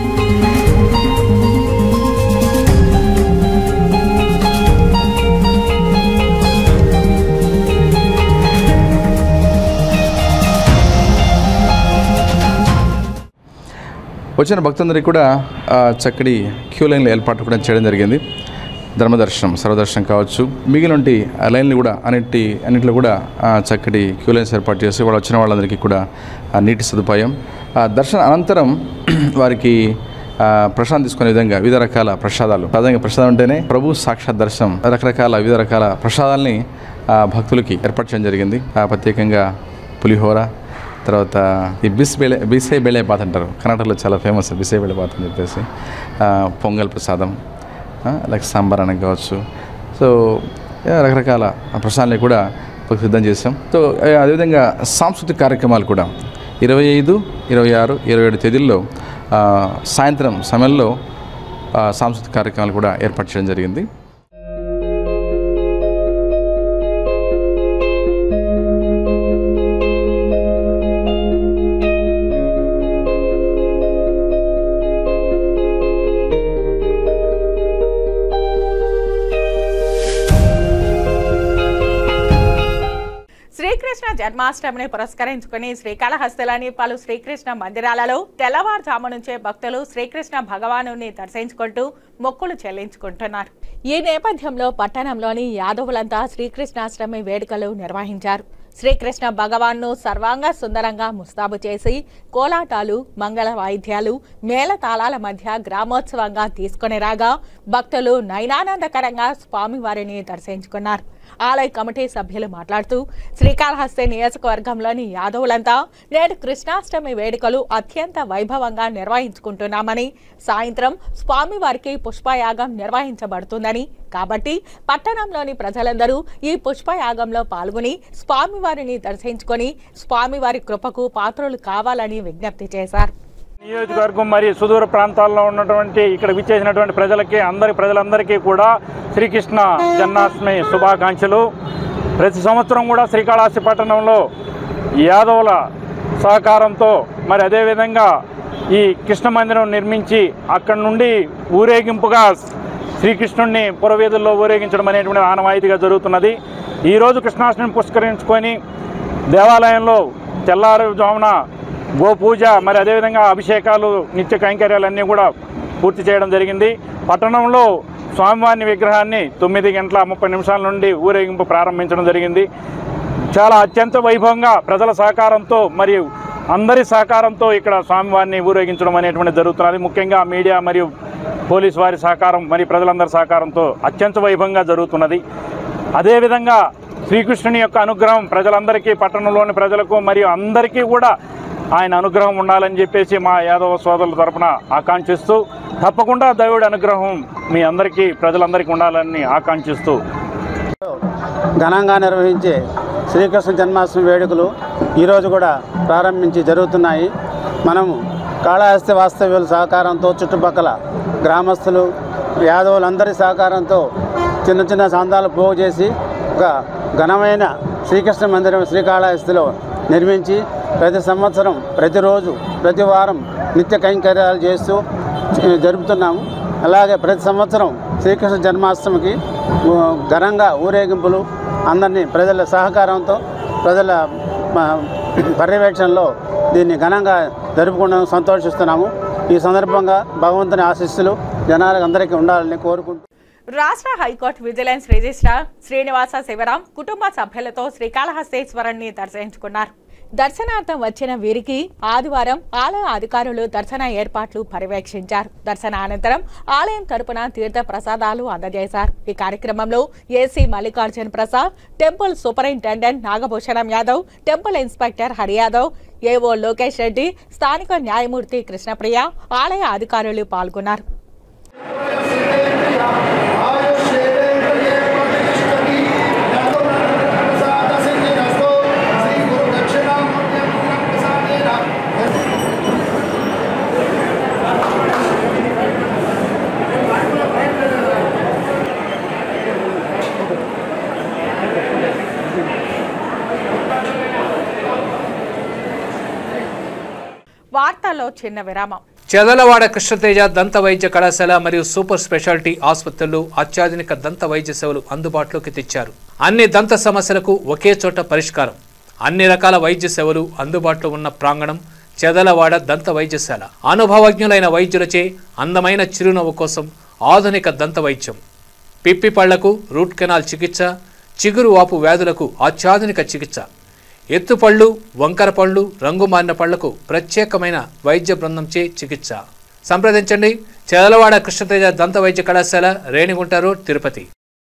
వచ్చిన భక్తులందరికీ కూడా చక్కటి క్యూ లైన్లు ఏర్పాటు కూడా చేయడం జరిగింది. ధర్మదర్శనం సర్వదర్శనం కావచ్చు, మిగిలిన లైన్లు కూడా అన్నిటి అన్నింటిలో కూడా చక్కటి క్యూ లైన్స్ ఏర్పాటు చేసి వాళ్ళు వచ్చిన వాళ్ళందరికీ కూడా నీటి సదుపాయం. దర్శన అనంతరం వారికి ప్రసాదం తీసుకునే విధంగా వివిధ రకాల ప్రసాదాలు, ప్రధానంగా ప్రసాదం అంటేనే ప్రభు సాక్షాత్ దర్శనం, రకరకాల వివిధ రకాల ప్రసాదాలని భక్తులకి ఏర్పాటు చేయడం జరిగింది. ప్రత్యేకంగా పులిహోర, తర్వాత ఈ బిస్ బేళే బిసే బేళే బాత్ అంటారు, కర్ణాటకలో చాలా ఫేమస్ బిసే బేళే బాత్ అని చెప్పేసి, పొంగల్ ప్రసాదం, లైక్ సాంబార్ అని కావచ్చు. సో రకరకాల ప్రసాదాలు కూడా సిద్ధం చేసాం. సో అదేవిధంగా సాంస్కృతిక కార్యక్రమాలు కూడా ఇరవై ఐదు ఇరవై ఆరు ఇరవై ఏడు తేదీల్లో సాయంత్రం సమయంలో సాంస్కృతిక కార్యక్రమాలు కూడా ఏర్పాటు చేయడం జరిగింది. శ్రీకృష్ణ జన్మాష్టమిని పురస్కరించుకుని శ్రీకాళహస్తిలోని పలు శ్రీకృష్ణ మందిరాలలో తెల్లవారుజాము నుంచే భక్తులు శ్రీకృష్ణ భగవానుని దర్శించుకుంటూ మొక్కులు చెల్లించుకుంటున్నారు. ఈ నేపథ్యంలో పట్టణంలోని యాదవులంతా శ్రీకృష్ణాష్టమి వేడుకలు నిర్వహించారు. శ్రీకృష్ణ భగవాన్ను సర్వాంగ సుందరంగా ముస్తాబు చేసి కోలాటాలు, మంగళ వాయిద్యాలు, మేళతాళాల మధ్య గ్రామోత్సవంగా తీసుకుని రాగా భక్తులు నయనానందకరంగా స్వామివారిని దర్శించుకున్నారు. ఆలయ కమిటీ సభ్యులు మాట్లాడుతూ శ్రీకాళహస్తి నియోజకవర్గంలోని యాదవులంతా నేడు కృష్ణాష్టమి వేడుకలు అత్యంత వైభవంగా నిర్వహించుకుంటున్నామని, సాయంత్రం స్వామివారికి పుష్పయాగం నిర్వహించబడుతుందని, కాబట్టి పట్టణంలోని ప్రజలందరూ ఈ పుష్పయాగంలో పాల్గొని స్వామివారిని దర్శించుకొని స్వామివారి కృపకు పాత్రులు కావాలని విజ్ఞప్తి చేశారు. నియోజకవర్గం మరియు సుదూర ప్రాంతాల్లో ఉన్నటువంటి ఇక్కడ విచ్చేసినటువంటి ప్రజలకి అందరి ప్రజలందరికీ కూడా శ్రీకృష్ణ జన్మాష్టమి శుభాకాంక్షలు. ప్రతి సంవత్సరం కూడా శ్రీకాళహస్తి పట్టణంలో యాదవుల సహకారంతో మరి అదేవిధంగా ఈ కృష్ణ మందిరం నిర్మించి అక్కడి నుండి ఊరేగింపుగా శ్రీకృష్ణుడిని పురవీధుల్లో ఊరేగించడం అనేటువంటి ఆనవాయితీగా జరుగుతున్నది. ఈరోజు కృష్ణాష్టమిని పురస్కరించుకొని దేవాలయంలో తెల్లారుజామున గోపూజ మరి అదేవిధంగా అభిషేకాలు, నిత్య కైంకర్యాలన్నీ కూడా పూర్తి చేయడం జరిగింది. పట్టణంలో స్వామివారి విగ్రహాన్ని తొమ్మిది గంటల ముప్పై నిమిషాల నుండి ఊరేగింపు ప్రారంభించడం జరిగింది. చాలా అత్యంత వైభవంగా ప్రజల సహకారంతో మరియు అందరి సహకారంతో ఇక్కడ స్వామివారిని ఊరేగించడం అనేటువంటి జరుగుతున్నది. ముఖ్యంగా మీడియా మరియు పోలీసు వారి సహకారం మరియు ప్రజలందరి సహకారంతో అత్యంత వైభవంగా జరుగుతున్నది. అదేవిధంగా శ్రీకృష్ణుని యొక్క అనుగ్రహం ప్రజలందరికీ, పట్టణంలోని ప్రజలకు మరియు అందరికీ కూడా ఆయన అనుగ్రహం ఉండాలని చెప్పేసి మా యాదవ సోదరుల తరపున ఆకాంక్షిస్తూ, తప్పకుండా దేవుడి అనుగ్రహం మీ అందరికీ ప్రజలందరికీ ఉండాలని ఆకాంక్షిస్తూ ఘనంగా నిర్వహించే శ్రీకృష్ణ జన్మాష్టమి వేడుకలు ఈరోజు కూడా ప్రారంభించి జరుగుతున్నాయి. మనము కాళహస్తి వాస్తవ్యుల సహకారంతో, చుట్టుపక్కల గ్రామస్తులు, యాదవులందరి సహకారంతో చిన్న చిన్న సందాలు పోగు చేసి ఒక ఘనమైన శ్రీకృష్ణ మందిరం శ్రీకాళహస్తిలో నిర్మించి ప్రతి సంవత్సరం, ప్రతిరోజు, ప్రతి వారం నిత్య కైంకర్యాలు చేస్తూ జరుపుతున్నాము. అలాగే ప్రతి సంవత్సరం శ్రీకృష్ణ జన్మాష్టమికి ఘనంగా ఊరేగింపులు, అందరినీ ప్రజల సహకారంతో, ప్రజల పర్యవేక్షణలో దీన్ని ఘనంగా జరుపుకుంటూ సంతోషిస్తున్నాము. ఈ సందర్భంగా భగవంతుని ఆశీస్సులు జనాలకు అందరికీ ఉండాలని కోరుకుంటూ రాష్ట్ర high court vigilance registrar Srinivasa Sivaram కుటుంబ సభ్యులతో శ్రీకాళహస్తీశ్వరుణ్ణి దర్శించుకున్నారు. దర్శనార్థం వచ్చిన వీరికి ఆదివారం ఆలయ అధికారులు దర్శన ఏర్పాట్లు పర్యవేక్షించారు. దర్శన అనంతరం ఆలయం తరపున తీర్థ ప్రసాదాలు అందజేశారు. ఈ కార్యక్రమంలో AC Mallikarjun Prasad, temple superintendent Nagabhushanam Yadav, temple inspector Hari Yadav, AO Lokesh Reddy, స్థానిక న్యాయమూర్తి కృష్ణప్రియ, ఆలయ అధికారులు పాల్గొన్నారు. వార్తల్లో చిన్న విరామం. చెదలవాడ కృష్ణతేజ దంత వైద్య కళాశాల మరియు సూపర్ స్పెషాలిటీ ఆసుపత్రుల్లో అత్యాధునిక దంత వైద్య సేవలు అందుబాటులోకి తెచ్చారు. అన్ని దంత సమస్యలకు ఒకే చోట పరిష్కారం. అన్ని రకాల వైద్య సేవలు అందుబాటులో ఉన్న ప్రాంగణం చెదలవాడ దంత వైద్యశాల. అనుభవజ్ఞులైన వైద్యులచే అందమైన చిరునవ్వు కోసం ఆధునిక దంత వైద్యం, పిప్పి పళ్లకు రూట్ కెనాల్ చికిత్స, చిగురు వాపు వ్యాధులకు అత్యాధునిక చికిత్స, ఎత్తుపళ్ళు, వంకర పళ్ళు, రంగు మారిన పళ్లకు ప్రత్యేకమైన వైద్య బృందంచే చికిత్స. సంప్రదించండి చెదలవాడ కృష్ణతేజ దంత వైద్య కళాశాల, రేణిగుంట రోడ్, తిరుపతి.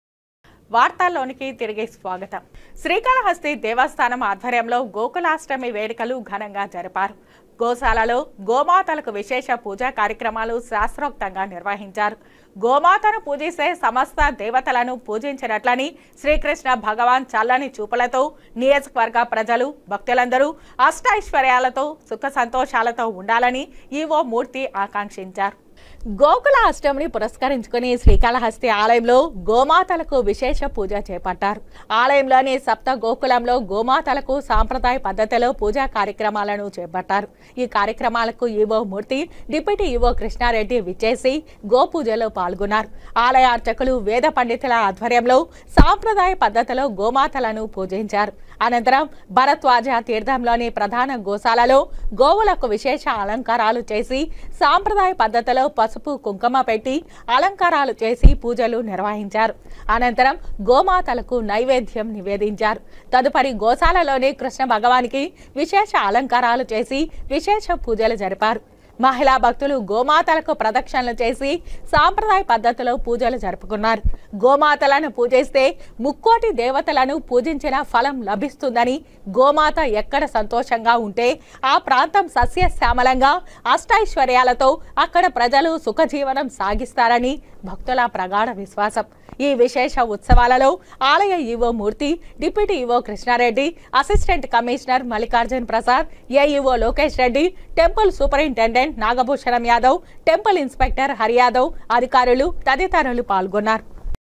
వార్తల్లోనికి తిరిగి స్వాగతం. శ్రీకాళహస్తి దేవస్థానం ఆధ్వర్యంలో గోకులాష్టమి వేడుకలు ఘనంగా జరిపారు. గోశాలలో గోమాతలకు విశేష పూజా కార్యక్రమాలు శాస్త్రోక్తంగా నిర్వహించారు. గోమాతను పూజిస్తే సమస్త దేవతలను పూజించినట్లని శ్రీకృష్ణ భగవాన్ చల్లని చూపులతో నియోజకవర్గ ప్రజలు, భక్తులందరూ అష్టైశ్వర్యాలతో సుఖ సంతోషాలతో ఉండాలని ఈవో మూర్తి ఆకాంక్షించారు. గోకుల అష్టమిని పురస్కరించుకుని శ్రీకాళహస్తి ఆలయంలో గోమాతలకు విశేష పూజ చేపట్టారు. ఆలయంలోని సప్త గోకులంలో గోమాతలకు సాంప్రదాయ పద్ధతిలో పూజా కార్యక్రమాలను చేపట్టారు. ఈ కార్యక్రమాలకు EO Murthy, deputy EO Krishna Reddy విచ్చేసి గోపూజలో పాల్గొన్నారు. ఆలయ అర్చకులు, వేద పండితుల ఆధ్వర్యంలో సాంప్రదాయ పద్ధతిలో గోమాతలను పూజించారు. అనంతరం భరద్వాజ తీర్థంలోని ప్రధాన గోశాలలో గోవులకు విశేష అలంకారాలు చేసి సాంప్రదాయ పద్ధతిలో పసుపు కుంకుమ పెట్టి అలంకారాలు చేసి పూజలు నిర్వహించారు. అనంతరం గోమాతలకు నైవేద్యం నివేదించారు. తదుపరి గోశాలలోని కృష్ణ భగవానికి విశేష అలంకారాలు చేసి విశేష పూజలు జరిపారు. మహిళా భక్తులు గోమాతలకు ప్రదక్షిణలు చేసి సాంప్రదాయ పద్ధతిలో పూజలు జరుపుకున్నారు. గోమాతలను పూజిస్తే ముక్కోటి దేవతలను పూజించిన ఫలం లభిస్తుందని, గోమాత ఎక్కడ సంతోషంగా ఉంటే ఆ ప్రాంతం సస్యశ్యామలంగా అష్టైశ్వర్యాలతో అక్కడ ప్రజలు సుఖజీవనం సాగిస్తారని భక్తుల ప్రగాఢ విశ్వాసం. ఈ విశేష ఉత్సవాలలో ఆలయ EO Murthy, deputy EO Krishna Reddy, assistant commissioner Mallikarjun Prasad, AEO Lokesh Reddy, temple superintendent Nagabhushanam Yadav, temple inspector Hari Yadav, అధికారులు తదితరులు పాల్గొన్నారు.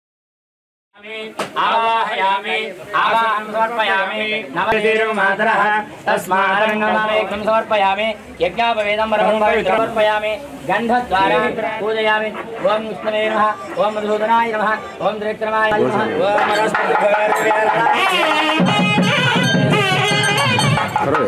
ఆవాహయామి ఆవాహనం సమర్పయామి నమః మాతరః తస్మారంగమామేకం సమర్పయామి యజ్ఞాపవేదం సమర్పయామి గంధద్వారా పూజయామి. ఓం విష్ణవే నమః, ఓం మధుసూదనాయ నమః, ఓం త్రివిక్రమాయ నమః, ఓం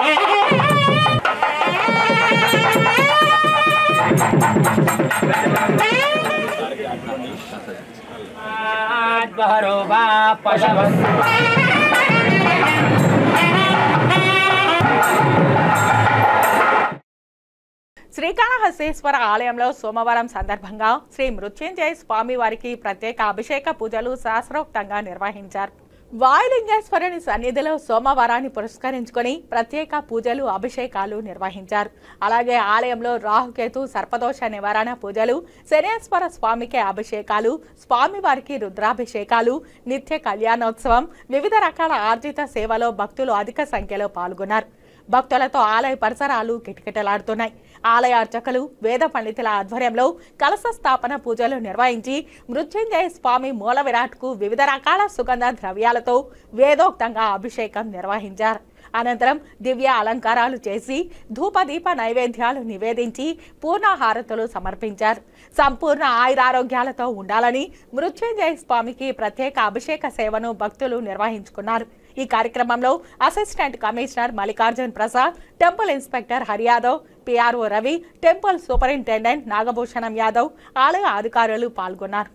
శ్రీకాళహస్తీశ్వర ఆలయంలో సోమవారం సందర్భంగా శ్రీ మృత్యుంజయ స్వామి వారికి ప్రత్యేక అభిషేక పూజలు శాస్త్రోక్తంగా నిర్వహించారు. వాయులింగేశ్వరుని సన్నిధిలో సోమవారాన్ని పురస్కరించుకొని ప్రత్యేక పూజలు, అభిషేకాలు నిర్వహించారు. అలాగే ఆలయంలో రాహుకేతు సర్పదోష నివారణ పూజలు, శనేశ్వర స్వామికి అభిషేకాలు, స్వామివారికి రుద్రాభిషేకాలు, నిత్య కళ్యాణోత్సవం, వివిధ రకాల ఆర్జిత సేవలో భక్తులు అధిక సంఖ్యలో పాల్గొన్నారు. భక్తులతో ఆలయ పరిసరాలు కిటకిటలాడుతున్నాయి. ఆలయ అర్చకులు, వేద పండితుల ఆధ్వర్యంలో కలశ స్థాపన పూజలు నిర్వహించి మృత్యుంజయ స్వామి మూల విరాట్కు వివిధ రకాల సుగంధ ద్రవ్యాలతో వేదోక్తంగా అభిషేకం నిర్వహించారు. అనంతరం దివ్య అలంకారాలు చేసి ధూపదీప నైవేద్యాలు నివేదించి పూర్ణాహారతులు సమర్పించారు. సంపూర్ణ ఆయురారోగ్యాలతో ఉండాలని మృత్యుంజయ స్వామికి ప్రత్యేక అభిషేక సేవను భక్తులు నిర్వహించుకున్నారు. ఈ కార్యక్రమంలో assistant commissioner Mallikarjun Prasad, temple inspector Hari Yadav, PRO Ravi, temple superintendent Nagabhushanam Yadav, ఆలయ అధికారులు పాల్గొన్నారు.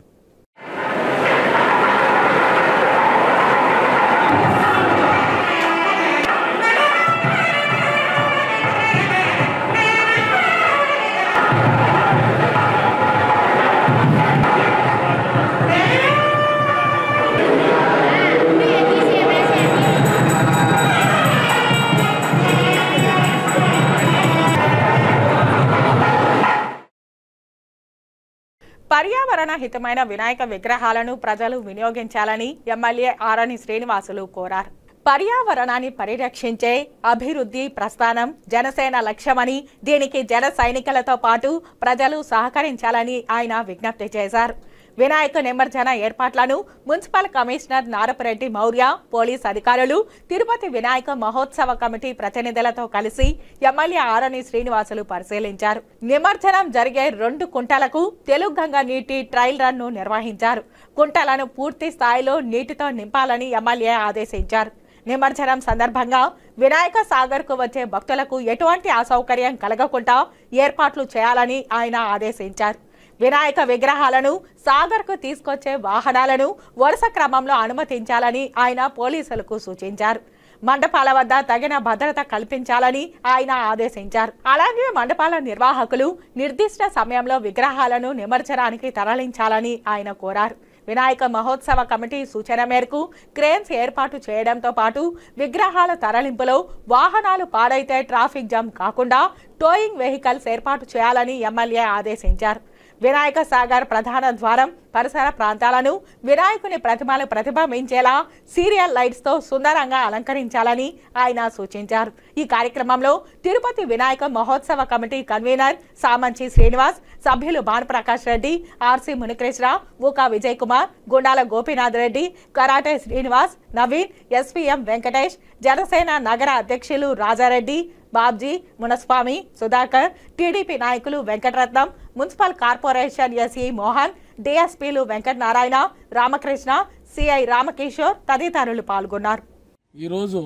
పర్యావరణ హితమైన వినాయక విగ్రహాలను ప్రజలు వినియోగించాలని ఎమ్మెల్యే ఆరణి శ్రీనివాసులు కోరారు. పర్యావరణాన్ని పరిరక్షించే అభివృద్ధి ప్రస్థానం జనసేన లక్ష్యమని, దీనికి జన సైనికులతో పాటు ప్రజలు సహకరించాలని ఆయన విజ్ఞప్తి చేశారు. వినాయక నిమజ్జన ఏర్పాట్లను municipal commissioner Narapareddy Maurya, police అధికారులు, తిరుపతి వినాయక మహోత్సవ కమిటీ ప్రతినిధులతో కలిసి ఎమ్మెల్యే ఆరణి శ్రీనివాసులు పరిశీలించారు. నిమజ్జనం జరిగే రెండు కుంటలకు తెలుగంగ నీటి ట్రయల్ రన్ ను నిర్వహించారు. కుంటలను పూర్తి స్థాయిలో నీటితో నింపాలని ఎమ్మెల్యే ఆదేశించారు. నిమజ్జనం సందర్భంగా వినాయక సాగర్ కు వచ్చే భక్తులకు ఎటువంటి అసౌకర్యం కలగకుండా ఏర్పాట్లు చేయాలని ఆయన ఆదేశించారు. వినాయక విగ్రహాలను సాగర్ కు తీసుకొచ్చే వాహనాలను వరుస క్రమంలో అనుమతించాలని ఆయన పోలీసులకు సూచించారు. మండపాల వద్ద తగిన భద్రత కల్పించాలని ఆయన ఆదేశించారు. అలాగే మండపాల నిర్వాహకులు నిర్దిష్ట సమయంలో విగ్రహాలను నిమజ్జనానికి తరలించాలని ఆయన కోరారు. వినాయక మహోత్సవ కమిటీ సూచన మేరకు క్రేన్స్ ఏర్పాటు చేయడంతో పాటు విగ్రహాల తరలింపులో వాహనాలు పాడైతే ట్రాఫిక్ జామ్ కాకుండా టోయింగ్ వెహికల్స్ ఏర్పాటు చేయాలని ఎమ్మెల్యే ఆదేశించారు. వినాయక సాగర్ ప్రధాన ద్వారం పరిసర ప్రాంతాలను వినాయకుని ప్రతిమలు ప్రతిబింబించేలా సీరియల్ లైట్స్ తో సుందరంగా అలంకరించాలని ఆయన సూచించారు. ఈ కార్యక్రమంలో తిరుపతి వినాయక మహోత్సవ కమిటీ కన్వీనర్ సామంచి శ్రీనివాస్, సభ్యులు Bhanuprakash Reddy, RC Munikrishna, Uka Vijay Kumar, Gundala Gopinath Reddy, karate Srinivas, Naveen, SPM Venkatesh, Janasena నగర అధ్యక్షులు రాజారెడ్డి, బాబ్జీ, మునస్వామి, సుధాకర్, టీడీపీ నాయకులు Venkataratnam, municipal corporation SE Mohan, డిఎస్పీలు వెంకటనారాయణ, రామకృష్ణ, సిఐ రామకిషోర్ తదితరులు పాల్గొన్నారు. ఈరోజు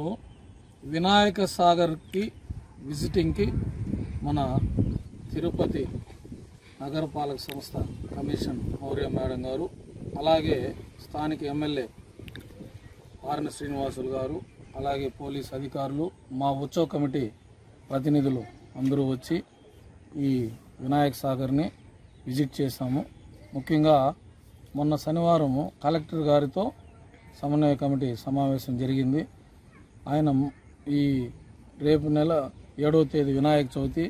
వినాయక సాగర్కి విజిటింగ్కి మన తిరుపతి నగరపాలక సంస్థ కమిషన్ మౌర్య మేడం గారు, అలాగే స్థానిక ఎమ్మెల్యే ఆర్ఎన్ శ్రీనివాసులు గారు, అలాగే పోలీస్ అధికారులు, మా ఉత్సవ కమిటీ ప్రతినిధులు అందరూ వచ్చి ఈ వినాయక సాగర్ని విజిట్ చేశాము. ముఖ్యంగా మొన్న శనివారం కలెక్టర్ గారితో సమన్వయ కమిటీ సమావేశం జరిగింది. ఆయన ఈ రేపు నెల ఏడవ తేదీ వినాయక చవితి,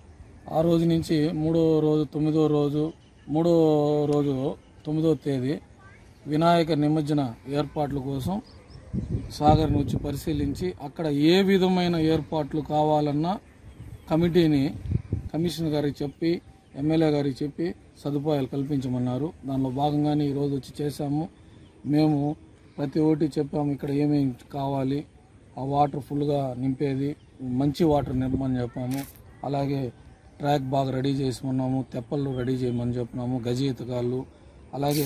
ఆ రోజు నుంచి మూడో రోజు తొమ్మిదో రోజు మూడో రోజు తొమ్మిదో తేదీ వినాయక నిమజ్జన ఏర్పాట్ల కోసం సాగర్ని వచ్చి పరిశీలించి అక్కడ ఏ విధమైన ఏర్పాట్లు కావాలన్నా కమిటీని కమిషనర్ గారికి చెప్పి ఎమ్మెల్యే గారికి చెప్పి సదుపాయాలు కల్పించమన్నారు. దానిలో భాగంగానే ఈరోజు వచ్చి చేశాము. మేము ప్రతి ఒక్కటి చెప్పాము, ఇక్కడ ఏమేమి కావాలి, ఆ వాటర్ ఫుల్గా నింపేది, మంచి వాటర్ నింపమని చెప్పాము. అలాగే ట్రాక్ బాగా రెడీ చేసిమన్నాము, తెప్పలు రెడీ చేయమని చెప్పినాము, గజయితకాళ్ళు, అలాగే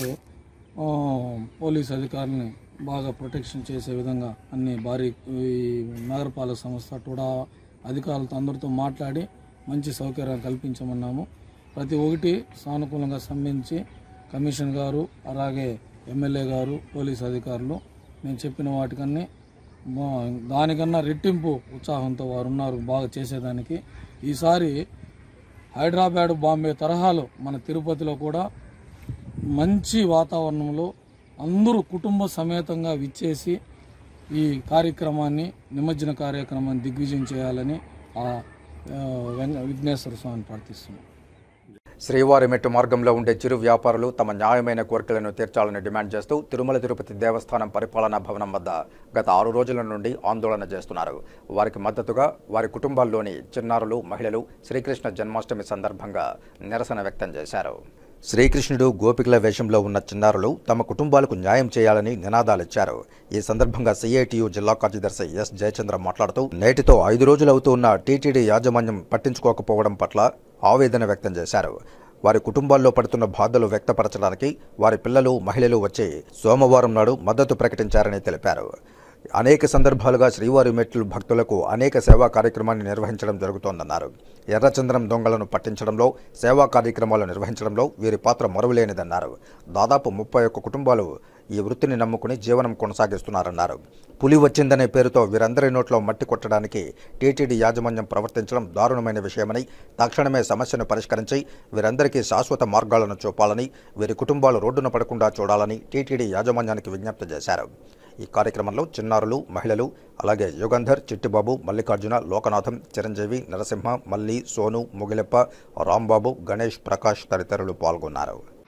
పోలీస్ అధికారులని బాగా ప్రొటెక్షన్ చేసే విధంగా అన్ని భారీ ఈ నగరపాలక సంస్థ టుడా అధికారులతో అందరితో మాట్లాడి మంచి సౌకర్యాలు కల్పించమన్నాము. ప్రతి ఒక్కటి సానుకూలంగా స్పందించి కమిషన్ గారు, అలాగే ఎమ్మెల్యే గారు, పోలీస్ అధికారులు నేను చెప్పిన వాటికన్నీ దానికన్నా రెట్టింపు ఉత్సాహంతో వారు ఉన్నారు బాగా చేసేదానికి. ఈసారి హైదరాబాద్, బాంబే తరహాలో మన తిరుపతిలో కూడా మంచి వాతావరణంలో అందరూ కుటుంబ సమేతంగా విచ్చేసి ఈ కార్యక్రమాన్ని నిమజ్జన కార్యక్రమాన్ని దిగ్విజయం చేయాలని ఆ విఘ్నేశ్వర స్వామిని ప్రార్థిస్తున్నాం. శ్రీవారి మెట్టు మార్గంలో ఉండే చిరు వ్యాపారులు తమ న్యాయమైన కోరికలను తీర్చాలని డిమాండ్ చేస్తూ తిరుమల తిరుపతి దేవస్థానం పరిపాలనా భవనం వద్ద గత ఆరు రోజుల నుండి ఆందోళన చేస్తున్నారు. వారికి మద్దతుగా వారి కుటుంబాల్లోని చిన్నారులు, మహిళలు శ్రీకృష్ణ జన్మాష్టమి సందర్భంగా నిరసన వ్యక్తం చేశారు. శ్రీకృష్ణుడు గోపికల వేషంలో ఉన్న చిన్నారులు తమ కుటుంబాలకు న్యాయం చేయాలని నినాదాలిచ్చారు. ఈ సందర్భంగా సిఐటియు జిల్లా కార్యదర్శి ఎస్ జయచంద్ర మాట్లాడుతూ నేటితో ఐదు రోజులవుతూ ఉన్న టీటీడీ యాజమాన్యం పట్టించుకోకపోవడం పట్ల ఆవేదన వ్యక్తం చేశారు. వారి కుటుంబాల్లో పడుతున్న బాధలు వ్యక్తపరచడానికి వారి పిల్లలు, మహిళలు వచ్చి సోమవారం నాడు మద్దతు ప్రకటించారని తెలిపారు. అనేక సందర్భాలుగా శ్రీవారి మెట్లు భక్తులకు అనేక సేవా కార్యక్రమాన్ని నిర్వహించడం జరుగుతోందన్నారు. ఎర్రచందనం దొంగలను పట్టించడంలో, సేవా కార్యక్రమాలు నిర్వహించడంలో వీరి పాత్ర మరువలేనిదన్నారు. దాదాపు ముప్పై ఒక్క కుటుంబాలు ఈ వృత్తిని నమ్ముకుని జీవనం కొనసాగిస్తున్నారన్నారు. పులి వచ్చిందనే పేరుతో వీరందరి నోట్లో మట్టి కొట్టడానికి టీటీడీ యాజమాన్యం ప్రవర్తించడం దారుణమైన విషయమని, తక్షణమే సమస్యను పరిష్కరించి వీరందరికీ శాశ్వత మార్గాలను చూపాలని, వీరి కుటుంబాలు రోడ్డున పడకుండా చూడాలని టీటీడీ యాజమాన్యానికి విజ్ఞప్తి చేశారు. ఈ కార్యక్రమంలో చిన్నారులు, మహిళలు, అలాగే యుగంధర్, చిట్టిబాబు, మల్లికార్జున, లోకనాథం, చిరంజీవి, నరసింహ, మల్లి, సోను, ముగిలెప్ప, రాంబాబు, గణేష్, ప్రకాష్ తదితరులు పాల్గొన్నారు.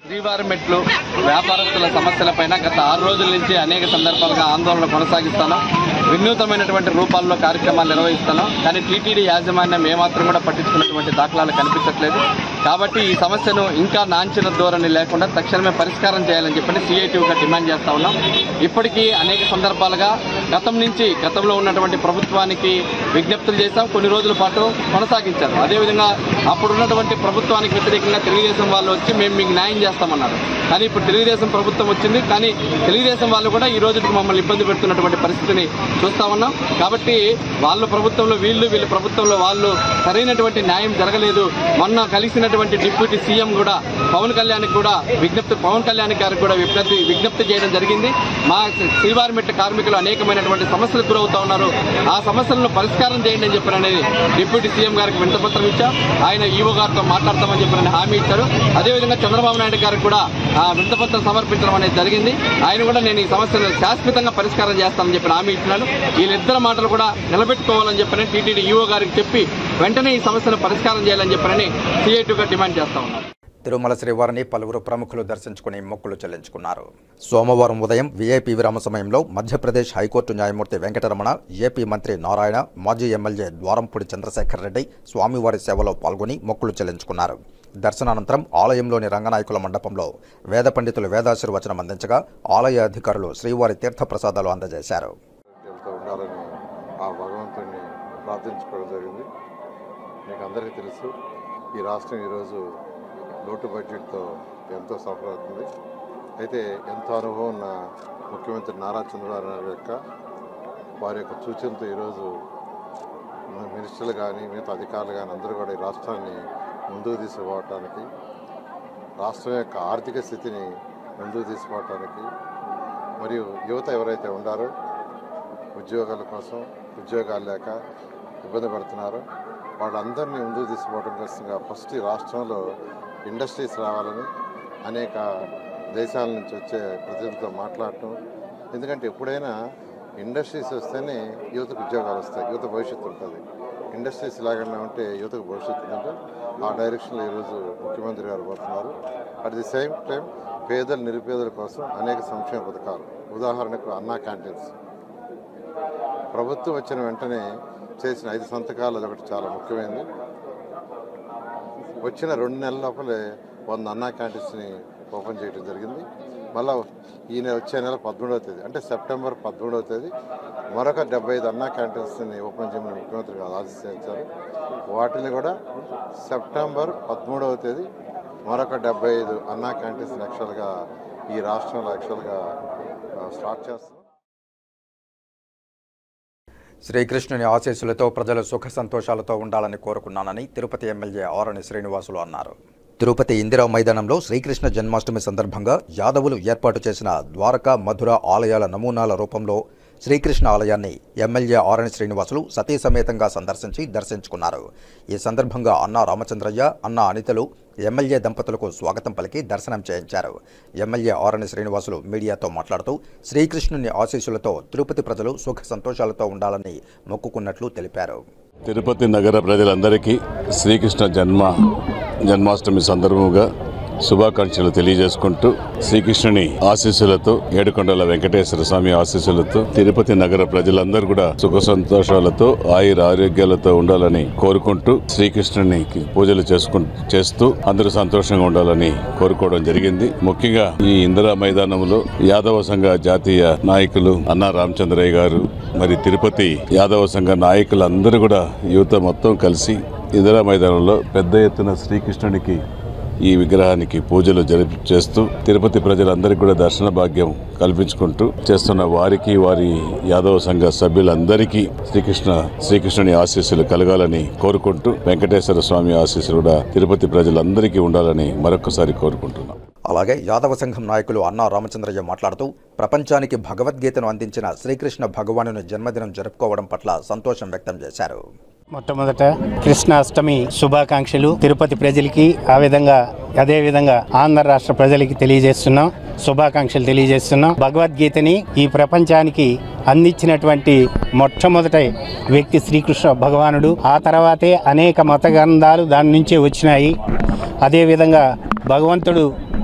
శ్రీవారి మెట్లు వ్యాపారస్తుల సమస్యలపైన గత ఆరు రోజుల నుంచి అనేక సందర్భాలుగా ఆందోళన కొనసాగిస్తాను. వినూతమైనటువంటి రూపాల్లో కార్యక్రమాలు నిర్వహిస్తున్నాం. కానీ టీటీడీ యాజమాన్యం ఏమాత్రం కూడా పట్టించుకున్నటువంటి దాఖలాలు కనిపించట్లేదు. కాబట్టి ఈ సమస్యను ఇంకా నాంచిన ధోరణి లేకుండా తక్షణమే పరిష్కారం చేయాలని చెప్పని సిఐటిగా డిమాండ్ చేస్తా ఉన్నాం. ఇప్పటికీ అనేక సందర్భాలుగా గతం నుంచి గతంలో ఉన్నటువంటి ప్రభుత్వానికి విజ్ఞప్తులు చేశాం. కొన్ని రోజుల పాటు కొనసాగించారు. అదేవిధంగా అప్పుడున్నటువంటి ప్రభుత్వానికి వ్యతిరేకంగా తెలుగుదేశం వాళ్ళు వచ్చి మేము మీకు న్యాయం చేస్తామన్నారు. కానీ ఇప్పుడు తెలుగుదేశం ప్రభుత్వం వచ్చింది. కానీ తెలుగుదేశం వాళ్ళు కూడా ఈ రోజుకి మమ్మల్ని ఇబ్బంది పెడుతున్నటువంటి పరిస్థితిని చూస్తా ఉన్నాం. కాబట్టి వాళ్ళు ప్రభుత్వంలో వీళ్ళు వీళ్ళ ప్రభుత్వంలో వాళ్ళు సరైనటువంటి న్యాయం జరగలేదు. మొన్న కలిసినటువంటి డిప్యూటీ సీఎం కూడా పవన్ కళ్యాణ్ కూడా విజ్ఞప్తి పవన్ కళ్యాణ్ గారికి కూడా విజ్ఞప్తి విజ్ఞప్తి చేయడం జరిగింది. మా శ్రీవారిమెట్ట కార్మికులు అనేకమైనటువంటి సమస్యలకు గురవుతా ఉన్నారు. ఆ సమస్యలను పరిష్కారం చేయండి అని చెప్పినని డిప్యూటీ సీఎం గారికి వినతిపత్రం ఇచ్చాం. ఆయన ఈవో గారితో మాట్లాడతామని చెప్పినని హామీ ఇచ్చారు. అదేవిధంగా చంద్రబాబు నాయుడు గారికి కూడా ఆ వినతిపత్రం సమర్పించడం అనేది జరిగింది. ఆయన కూడా నేను ఈ సమస్యను శాశ్వతంగా పరిష్కారం చేస్తానని చెప్పిన హామీ ఇచ్చినాను. వీళ్ళిద్దరు మాటలు కూడా నిలబెట్టుకోవాలని చెప్పని టీటీడీ ఈవో గారికి చెప్పి వెంటనే ఈ సమస్యను పరిష్కారం చేయాలని చెప్పని సిఐటిగా డిమాండ్ చేస్తా ఉన్నాం. తిరుమల శ్రీవారిని పలువురు ప్రముఖులు దర్శించుకుని మొక్కులు చెల్లించుకున్నారు. సోమవారం ఉదయం వీఐపీ విరామ సమయంలో మధ్యప్రదేశ్ హైకోర్టు న్యాయమూర్తి వెంకటరమణ, ఏపీ మంత్రి నారాయణ, మాజీ ఎమ్మెల్యే ద్వారంపూడి చంద్రశేఖర్ రెడ్డి స్వామివారి సేవలో పాల్గొని మొక్కులు చెల్లించుకున్నారు. దర్శనానంతరం ఆలయంలోని రంగనాయకుల మండపంలో వేద పండితులు వేదాశీర్వచనం అందించగా ఆలయ అధికారులు శ్రీవారి తీర్థ ప్రసాదాలు అందజేశారు. ఆ భగవంతుడిని ప్రార్థించుకోవడం జరిగింది. మీకు అందరికీ తెలుసు, ఈ రాష్ట్రం ఈరోజు లోటు బడ్జెట్తో ఎంతో సఫర్ అవుతుంది. అయితే ఎంతో అనుభవం ఉన్న ముఖ్యమంత్రి నారా చంద్రబాబు నాయుడు యొక్క వారి యొక్క సూచనతో ఈరోజు మినిస్టర్లు కానీ మిగతా అధికారులు కానీ అందరూ కూడా ఈ రాష్ట్రాన్ని ముందుకు తీసుకుపోవటానికి, రాష్ట్రం యొక్క ఆర్థిక స్థితిని ముందుకు తీసుకుపోవటానికి, మరియు యువత ఎవరైతే ఉండారో ఉద్యోగాల కోసం ఉద్యోగాలు లేక ఇబ్బంది పడుతున్నారో వాళ్ళందరినీ ముందుకు తీసుకుపోవడం కోసంగా ఫస్ట్ ఈ రాష్ట్రంలో ఇండస్ట్రీస్ రావాలని అనేక దేశాల నుంచి వచ్చే ప్రజలతో మాట్లాడటం. ఎందుకంటే ఎప్పుడైనా ఇండస్ట్రీస్ వస్తేనే యువతకు ఉద్యోగాలు వస్తాయి, యువత భవిష్యత్తు ఉంటుంది. ఇండస్ట్రీస్ లాగానే ఉంటే యువతకు భవిష్యత్తు ఉంటే ఆ డైరెక్షన్లో ఈరోజు ముఖ్యమంత్రి గారు పోతున్నారు. అట్ ది సేమ్ టైం పేదలు నిరుపేదల కోసం అనేక సంక్షేమ పథకాలు, ఉదాహరణకు అన్నా క్యాంటీన్స్ ప్రభుత్వం వచ్చిన వెంటనే చేసిన ఐదు సంతకాలు అదొకటి చాలా ముఖ్యమైనది. వచ్చిన రెండు నెలల లోపలే వంద అన్నా క్యాంటీన్స్ని ఓపెన్ చేయడం జరిగింది. మళ్ళీ ఈ నెల వచ్చే నెల పదమూడవ తేదీ అంటే సెప్టెంబర్ పదమూడవ తేదీ మరొక డెబ్బై ఐదు అన్నా క్యాంటీన్స్ని ఓపెన్ చేయమని ముఖ్యమంత్రి గారు ఆదేశించారు. వాటిని కూడా సెప్టెంబర్ పదమూడవ తేదీ మరొక డెబ్బై ఐదు అన్నా క్యాంటీన్స్ యాక్చువల్గా ఈ రాష్ట్రంలో యాక్చువల్గా స్టార్ట్ చేస్తాం. శ్రీకృష్ణుని ఆశీస్సులతో ప్రజలు సుఖ సంతోషాలతో ఉండాలని కోరుకున్నానని తిరుపతి ఎమ్మెల్యే ఆరణి శ్రీనివాసులు అన్నారు. తిరుపతి ఇందిరా మైదానంలో శ్రీకృష్ణ జన్మాష్టమి సందర్భంగా యాదవులు ఏర్పాటు చేసిన ద్వారకా, మధుర ఆలయాల నమూనాల రూపంలో శ్రీకృష్ణ ఆలయాన్ని ఎమ్మెల్యే ఆరణి శ్రీనివాసులు సతీ సమేతంగా సందర్శించి దర్శించుకున్నారు. ఈ సందర్భంగా అన్నా రామచంద్రయ్య, అన్నా అనితలు ఎమ్మెల్యే దంపతులకు స్వాగతం పలికి దర్శనం చేయించారు. ఎమ్మెల్యే ఆరణి శ్రీనివాసులు మీడియాతో మాట్లాడుతూ శ్రీకృష్ణుని ఆశీస్సులతో తిరుపతి ప్రజలు సుఖ సంతోషాలతో ఉండాలని మొక్కుకున్నట్లు తెలిపారు. తిరుపతి నగర ప్రజలందరికీ శ్రీకృష్ణ జన్మ జన్మాష్టమి సందర్భంగా శుభాకాంక్షలు తెలియజేసుకుంటూ శ్రీకృష్ణుని ఆశీస్సులతో, ఏడుకొండల వెంకటేశ్వర స్వామి ఆశీస్సులతో తిరుపతి నగర ప్రజలందరూ కూడా సుఖ సంతోషాలతో ఆయుర ఆరోగ్యాలతో ఉండాలని కోరుకుంటూ శ్రీకృష్ణునికి పూజలు చేసుకు చేస్తూ అందరూ సంతోషంగా ఉండాలని కోరుకోవడం జరిగింది. ముఖ్యంగా ఈ ఇందిరా మైదానంలో యాదవ సంఘ జాతీయ నాయకులు అన్నా రామచంద్రయ్య గారు, మరి తిరుపతి యాదవ సంఘ నాయకులందరూ కూడా యువత మొత్తం కలిసి ఇందిరా మైదానంలో పెద్ద ఎత్తున శ్రీకృష్ణునికి ఈ విగ్రహానికి పూజలు జరిపి చేస్తూ తిరుపతి ప్రజలందరికీ కూడా దర్శన భాగ్యం కల్పించుకుంటూ చేస్తున్న వారికి, వారి యాదవ సంఘ సభ్యులందరికీ శ్రీకృష్ణ శ్రీకృష్ణుని ఆశీస్సులు కలగాలని కోరుకుంటూ వెంకటేశ్వర స్వామి ఆశీస్సులు కూడా తిరుపతి ప్రజలందరికీ ఉండాలని మరొకసారి కోరుకుంటున్నాం. అలాగే యాదవ సంఘం నాయకులు అన్నా రామచంద్రయ్య మాట్లాడుతూ ప్రపంచానికి భగవద్గీతను అందించిన శ్రీకృష్ణ భగవానుని జన్మదినం జరుపుకోవడం పట్ల సంతోషం వ్యక్తం చేశారు. మొట్టమొదట కృష్ణాష్టమి శుభాకాంక్షలు తిరుపతి ప్రజలకి, ఆ విధంగా అదే విధంగా ఆంధ్ర రాష్ట్ర ప్రజలకి తెలియజేస్తున్నాం, శుభాకాంక్షలు తెలియజేస్తున్నాం. భగవద్గీతని ఈ ప్రపంచానికి అందించినటువంటి మొట్టమొదటి వ్యక్తి శ్రీకృష్ణ భగవానుడు. ఆ తర్వాతే అనేక మత గ్రంథాలు దాని నుంచే వచ్చినాయి. అదేవిధంగా భగవంతుడు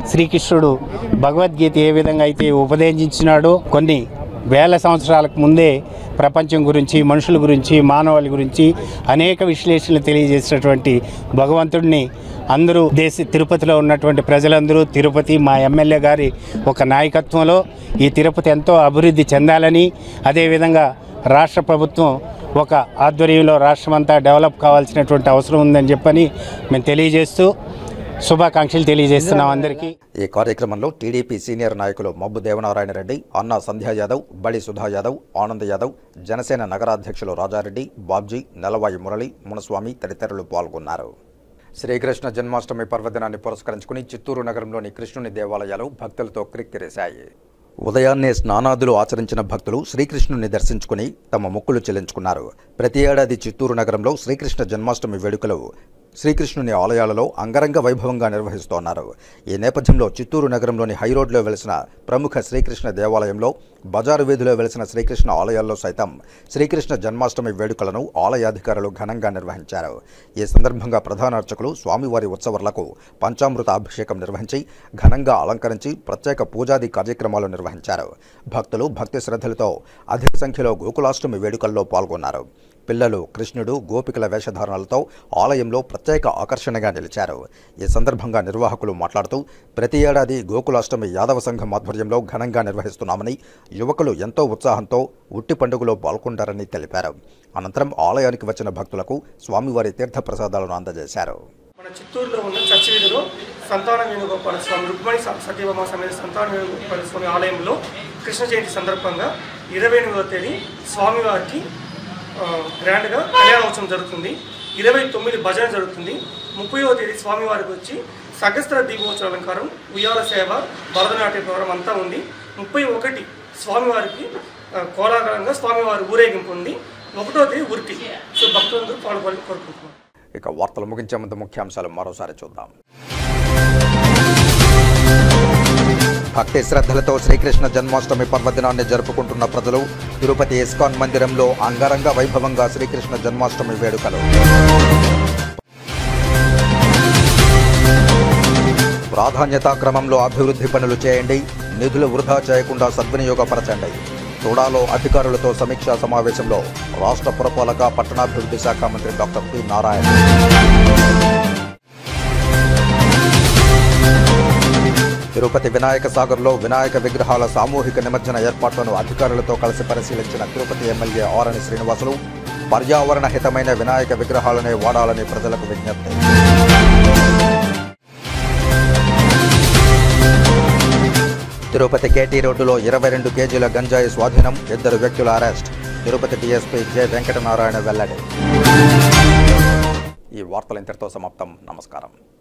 శ్రీకృష్ణుడు భగవద్గీత ఏ విధంగా అయితే ఉపదేశించినాడో కొన్ని వేల సంవత్సరాలకు ముందే ప్రపంచం గురించి, మనుషుల గురించి, మానవాళి గురించి అనేక విశ్లేషణలు తెలియజేసినటువంటి భగవంతుడిని అందరూ దేశ తిరుపతిలో ఉన్నటువంటి ప్రజలందరూ తిరుపతి మా ఎమ్మెల్యే గారి ఒక నాయకత్వంలో ఈ తిరుపతి ఎంతో అభివృద్ధి చెందాలని, అదేవిధంగా రాష్ట్ర ప్రభుత్వం ఒక ఆధ్వర్యంలో రాష్ట్రమంతా డెవలప్ కావాల్సినటువంటి అవసరం ఉందని చెప్పని మేము తెలియజేస్తూ శుభాకాంక్షలు తెలియజేస్తున్నాం అందరికీ. ఈ కార్యక్రమంలో టీడీపీ సీనియర్ నాయకులు మబ్బు దేవనారాయణ రెడ్డి, అన్నా సంధ్యా యాదవ్, బడి సుధా యాదవ్, ఆనంద్ యాదవ్, జనసేన నగరాధ్యక్షులు రాజారెడ్డి, బాబ్జీ, నెలవాయి మురళి, మునస్వామి తదితరులు పాల్గొన్నారు. శ్రీకృష్ణ జన్మాష్టమి పర్వదినాన్ని పురస్కరించుకుని చిత్తూరు నగరంలోని కృష్ణుని దేవాలయాలు భక్తులతో క్రిక్కిరేశాయి. ఉదయాన్నే స్నానాదులు ఆచరించిన భక్తులు శ్రీకృష్ణుని దర్శించుకుని తమ మొక్కులు చెల్లించుకున్నారు. ప్రతి ఏడాది చిత్తూరు నగరంలో శ్రీకృష్ణ జన్మాష్టమి వేడుకలు శ్రీకృష్ణుని ఆలయాలలో అంగరంగ వైభవంగా నిర్వహిస్తున్నారు. ఈ నేపథ్యంలో చిత్తూరు నగరంలోని హైరోడ్లో వెలిసిన ప్రముఖ శ్రీకృష్ణ దేవాలయంలో, బజారు వీధిలో వెలిసిన శ్రీకృష్ణ ఆలయాల్లో సైతం శ్రీకృష్ణ జన్మాష్టమి వేడుకలను ఆలయాధికారులు ఘనంగా నిర్వహించారు. ఈ సందర్భంగా ప్రధాన అర్చకులు స్వామివారి ఉత్సవాలకు పంచామృత అభిషేకం నిర్వహించి ఘనంగా అలంకరించి ప్రత్యేక పూజాది కార్యక్రమాలు నిర్వహించారు. భక్తులు భక్తి శ్రద్ధలతో అధిక సంఖ్యలో గోకులాష్టమి వేడుకల్లో పాల్గొన్నారు. పిల్లలు కృష్ణుడు, గోపికల వేషధారణలతో ఆలయంలో ప్రత్యేక ఆకర్షణగా నిలిచారు. ఈ సందర్భంగా నిర్వాహకులు మాట్లాడుతూ ప్రతి ఏడాది గోకులాష్టమి యాదవ సంఘం ఆధ్వర్యంలో ఘనంగా నిర్వహిస్తున్నామని, యువకులు ఎంతో ఉత్సాహంతో ఉట్టి పండుగలో పాల్గొంటారని తెలిపారు. అనంతరం ఆలయానికి వచ్చిన భక్తులకు స్వామివారి తీర్థప్రసాదాలను అందజేశారు. మన చిత్తూరులో ఉన్న చర్చి వీధిలో సంతాన వేణుగోపాల స్వామి, రుక్మణి సత్యభామ సమేత సంతాన వేణుగోపాల స్వామి ఆలయంలో కృష్ణ జయంతి సందర్భంగా ఇరవై ఎనిమిదవ తేదీ స్వామివారికి గ్రాండ్గా కళ్యాణోత్సవం జరుగుతుంది. ఇరవై తొమ్మిది భజన జరుగుతుంది. ముప్పైవ తేదీ స్వామివారికి వచ్చి సహస్ర దీపోత్సవ అలంకారం, ఉయ్యాల సేవ, భరతనాట్య ప్రోగ్రాం అంతా ఉంది. ముప్పై ఒకటి స్వామివారికి కోలాహలంగా స్వామివారి ఊరేగింపు ఉంది. ఒకటో తేదీ ఉరికి. సో భక్తులందరూ పాల్గొని కోరుకుంటున్నాం. ఇక వార్తలు ముగించే ముందు ముఖ్యాంశాలు మరోసారి చూద్దాం. భక్తి శ్రద్ధలతో శ్రీకృష్ణ జన్మాష్టమి పర్వదినాన్ని జరుపుకుంటున్న ప్రజలు తిరుపతి ఇస్కాన్ మందిరంలో అంగరంగ వైభవంగా శ్రీకృష్ణ జన్మాష్టమి వేడుకలు. ప్రాధాన్యతా క్రమంలో అభివృద్ధి పనులు చేయండి, నిధులు వృధా చేయకుండా సద్వినియోగపరచండి. తోడాలో అధికారులతో సమీక్షా సమావేశంలో రాష్ట్ర పురపాలక పట్టణాభివృద్ధి శాఖ మంత్రి డాక్టర్ పి నారాయణ. తిరుపతి వినాయక సాగర్లో వినాయక విగ్రహాల సామూహిక నిమజ్జన ఏర్పాట్లను అధికారులతో కలిసి పరిశీలించిన తిరుపతి ఎమ్మెల్యే ఆరణి శ్రీనివాసులు పర్యావరణ హితమైన వినాయక విగ్రహాలనే వాడాలని ప్రజలకు విజ్ఞప్తి. తిరుపతి కేటీ రోడ్డులో ఇరవై రెండు కేజీల గంజాయి స్వాధీనం, ఇద్దరు వ్యక్తుల arrest. Tirupati DSP J Venkatanarayana వెల్లడి. ఈ వార్తలు ఇంతటితో సమాప్తం. నమస్కారం.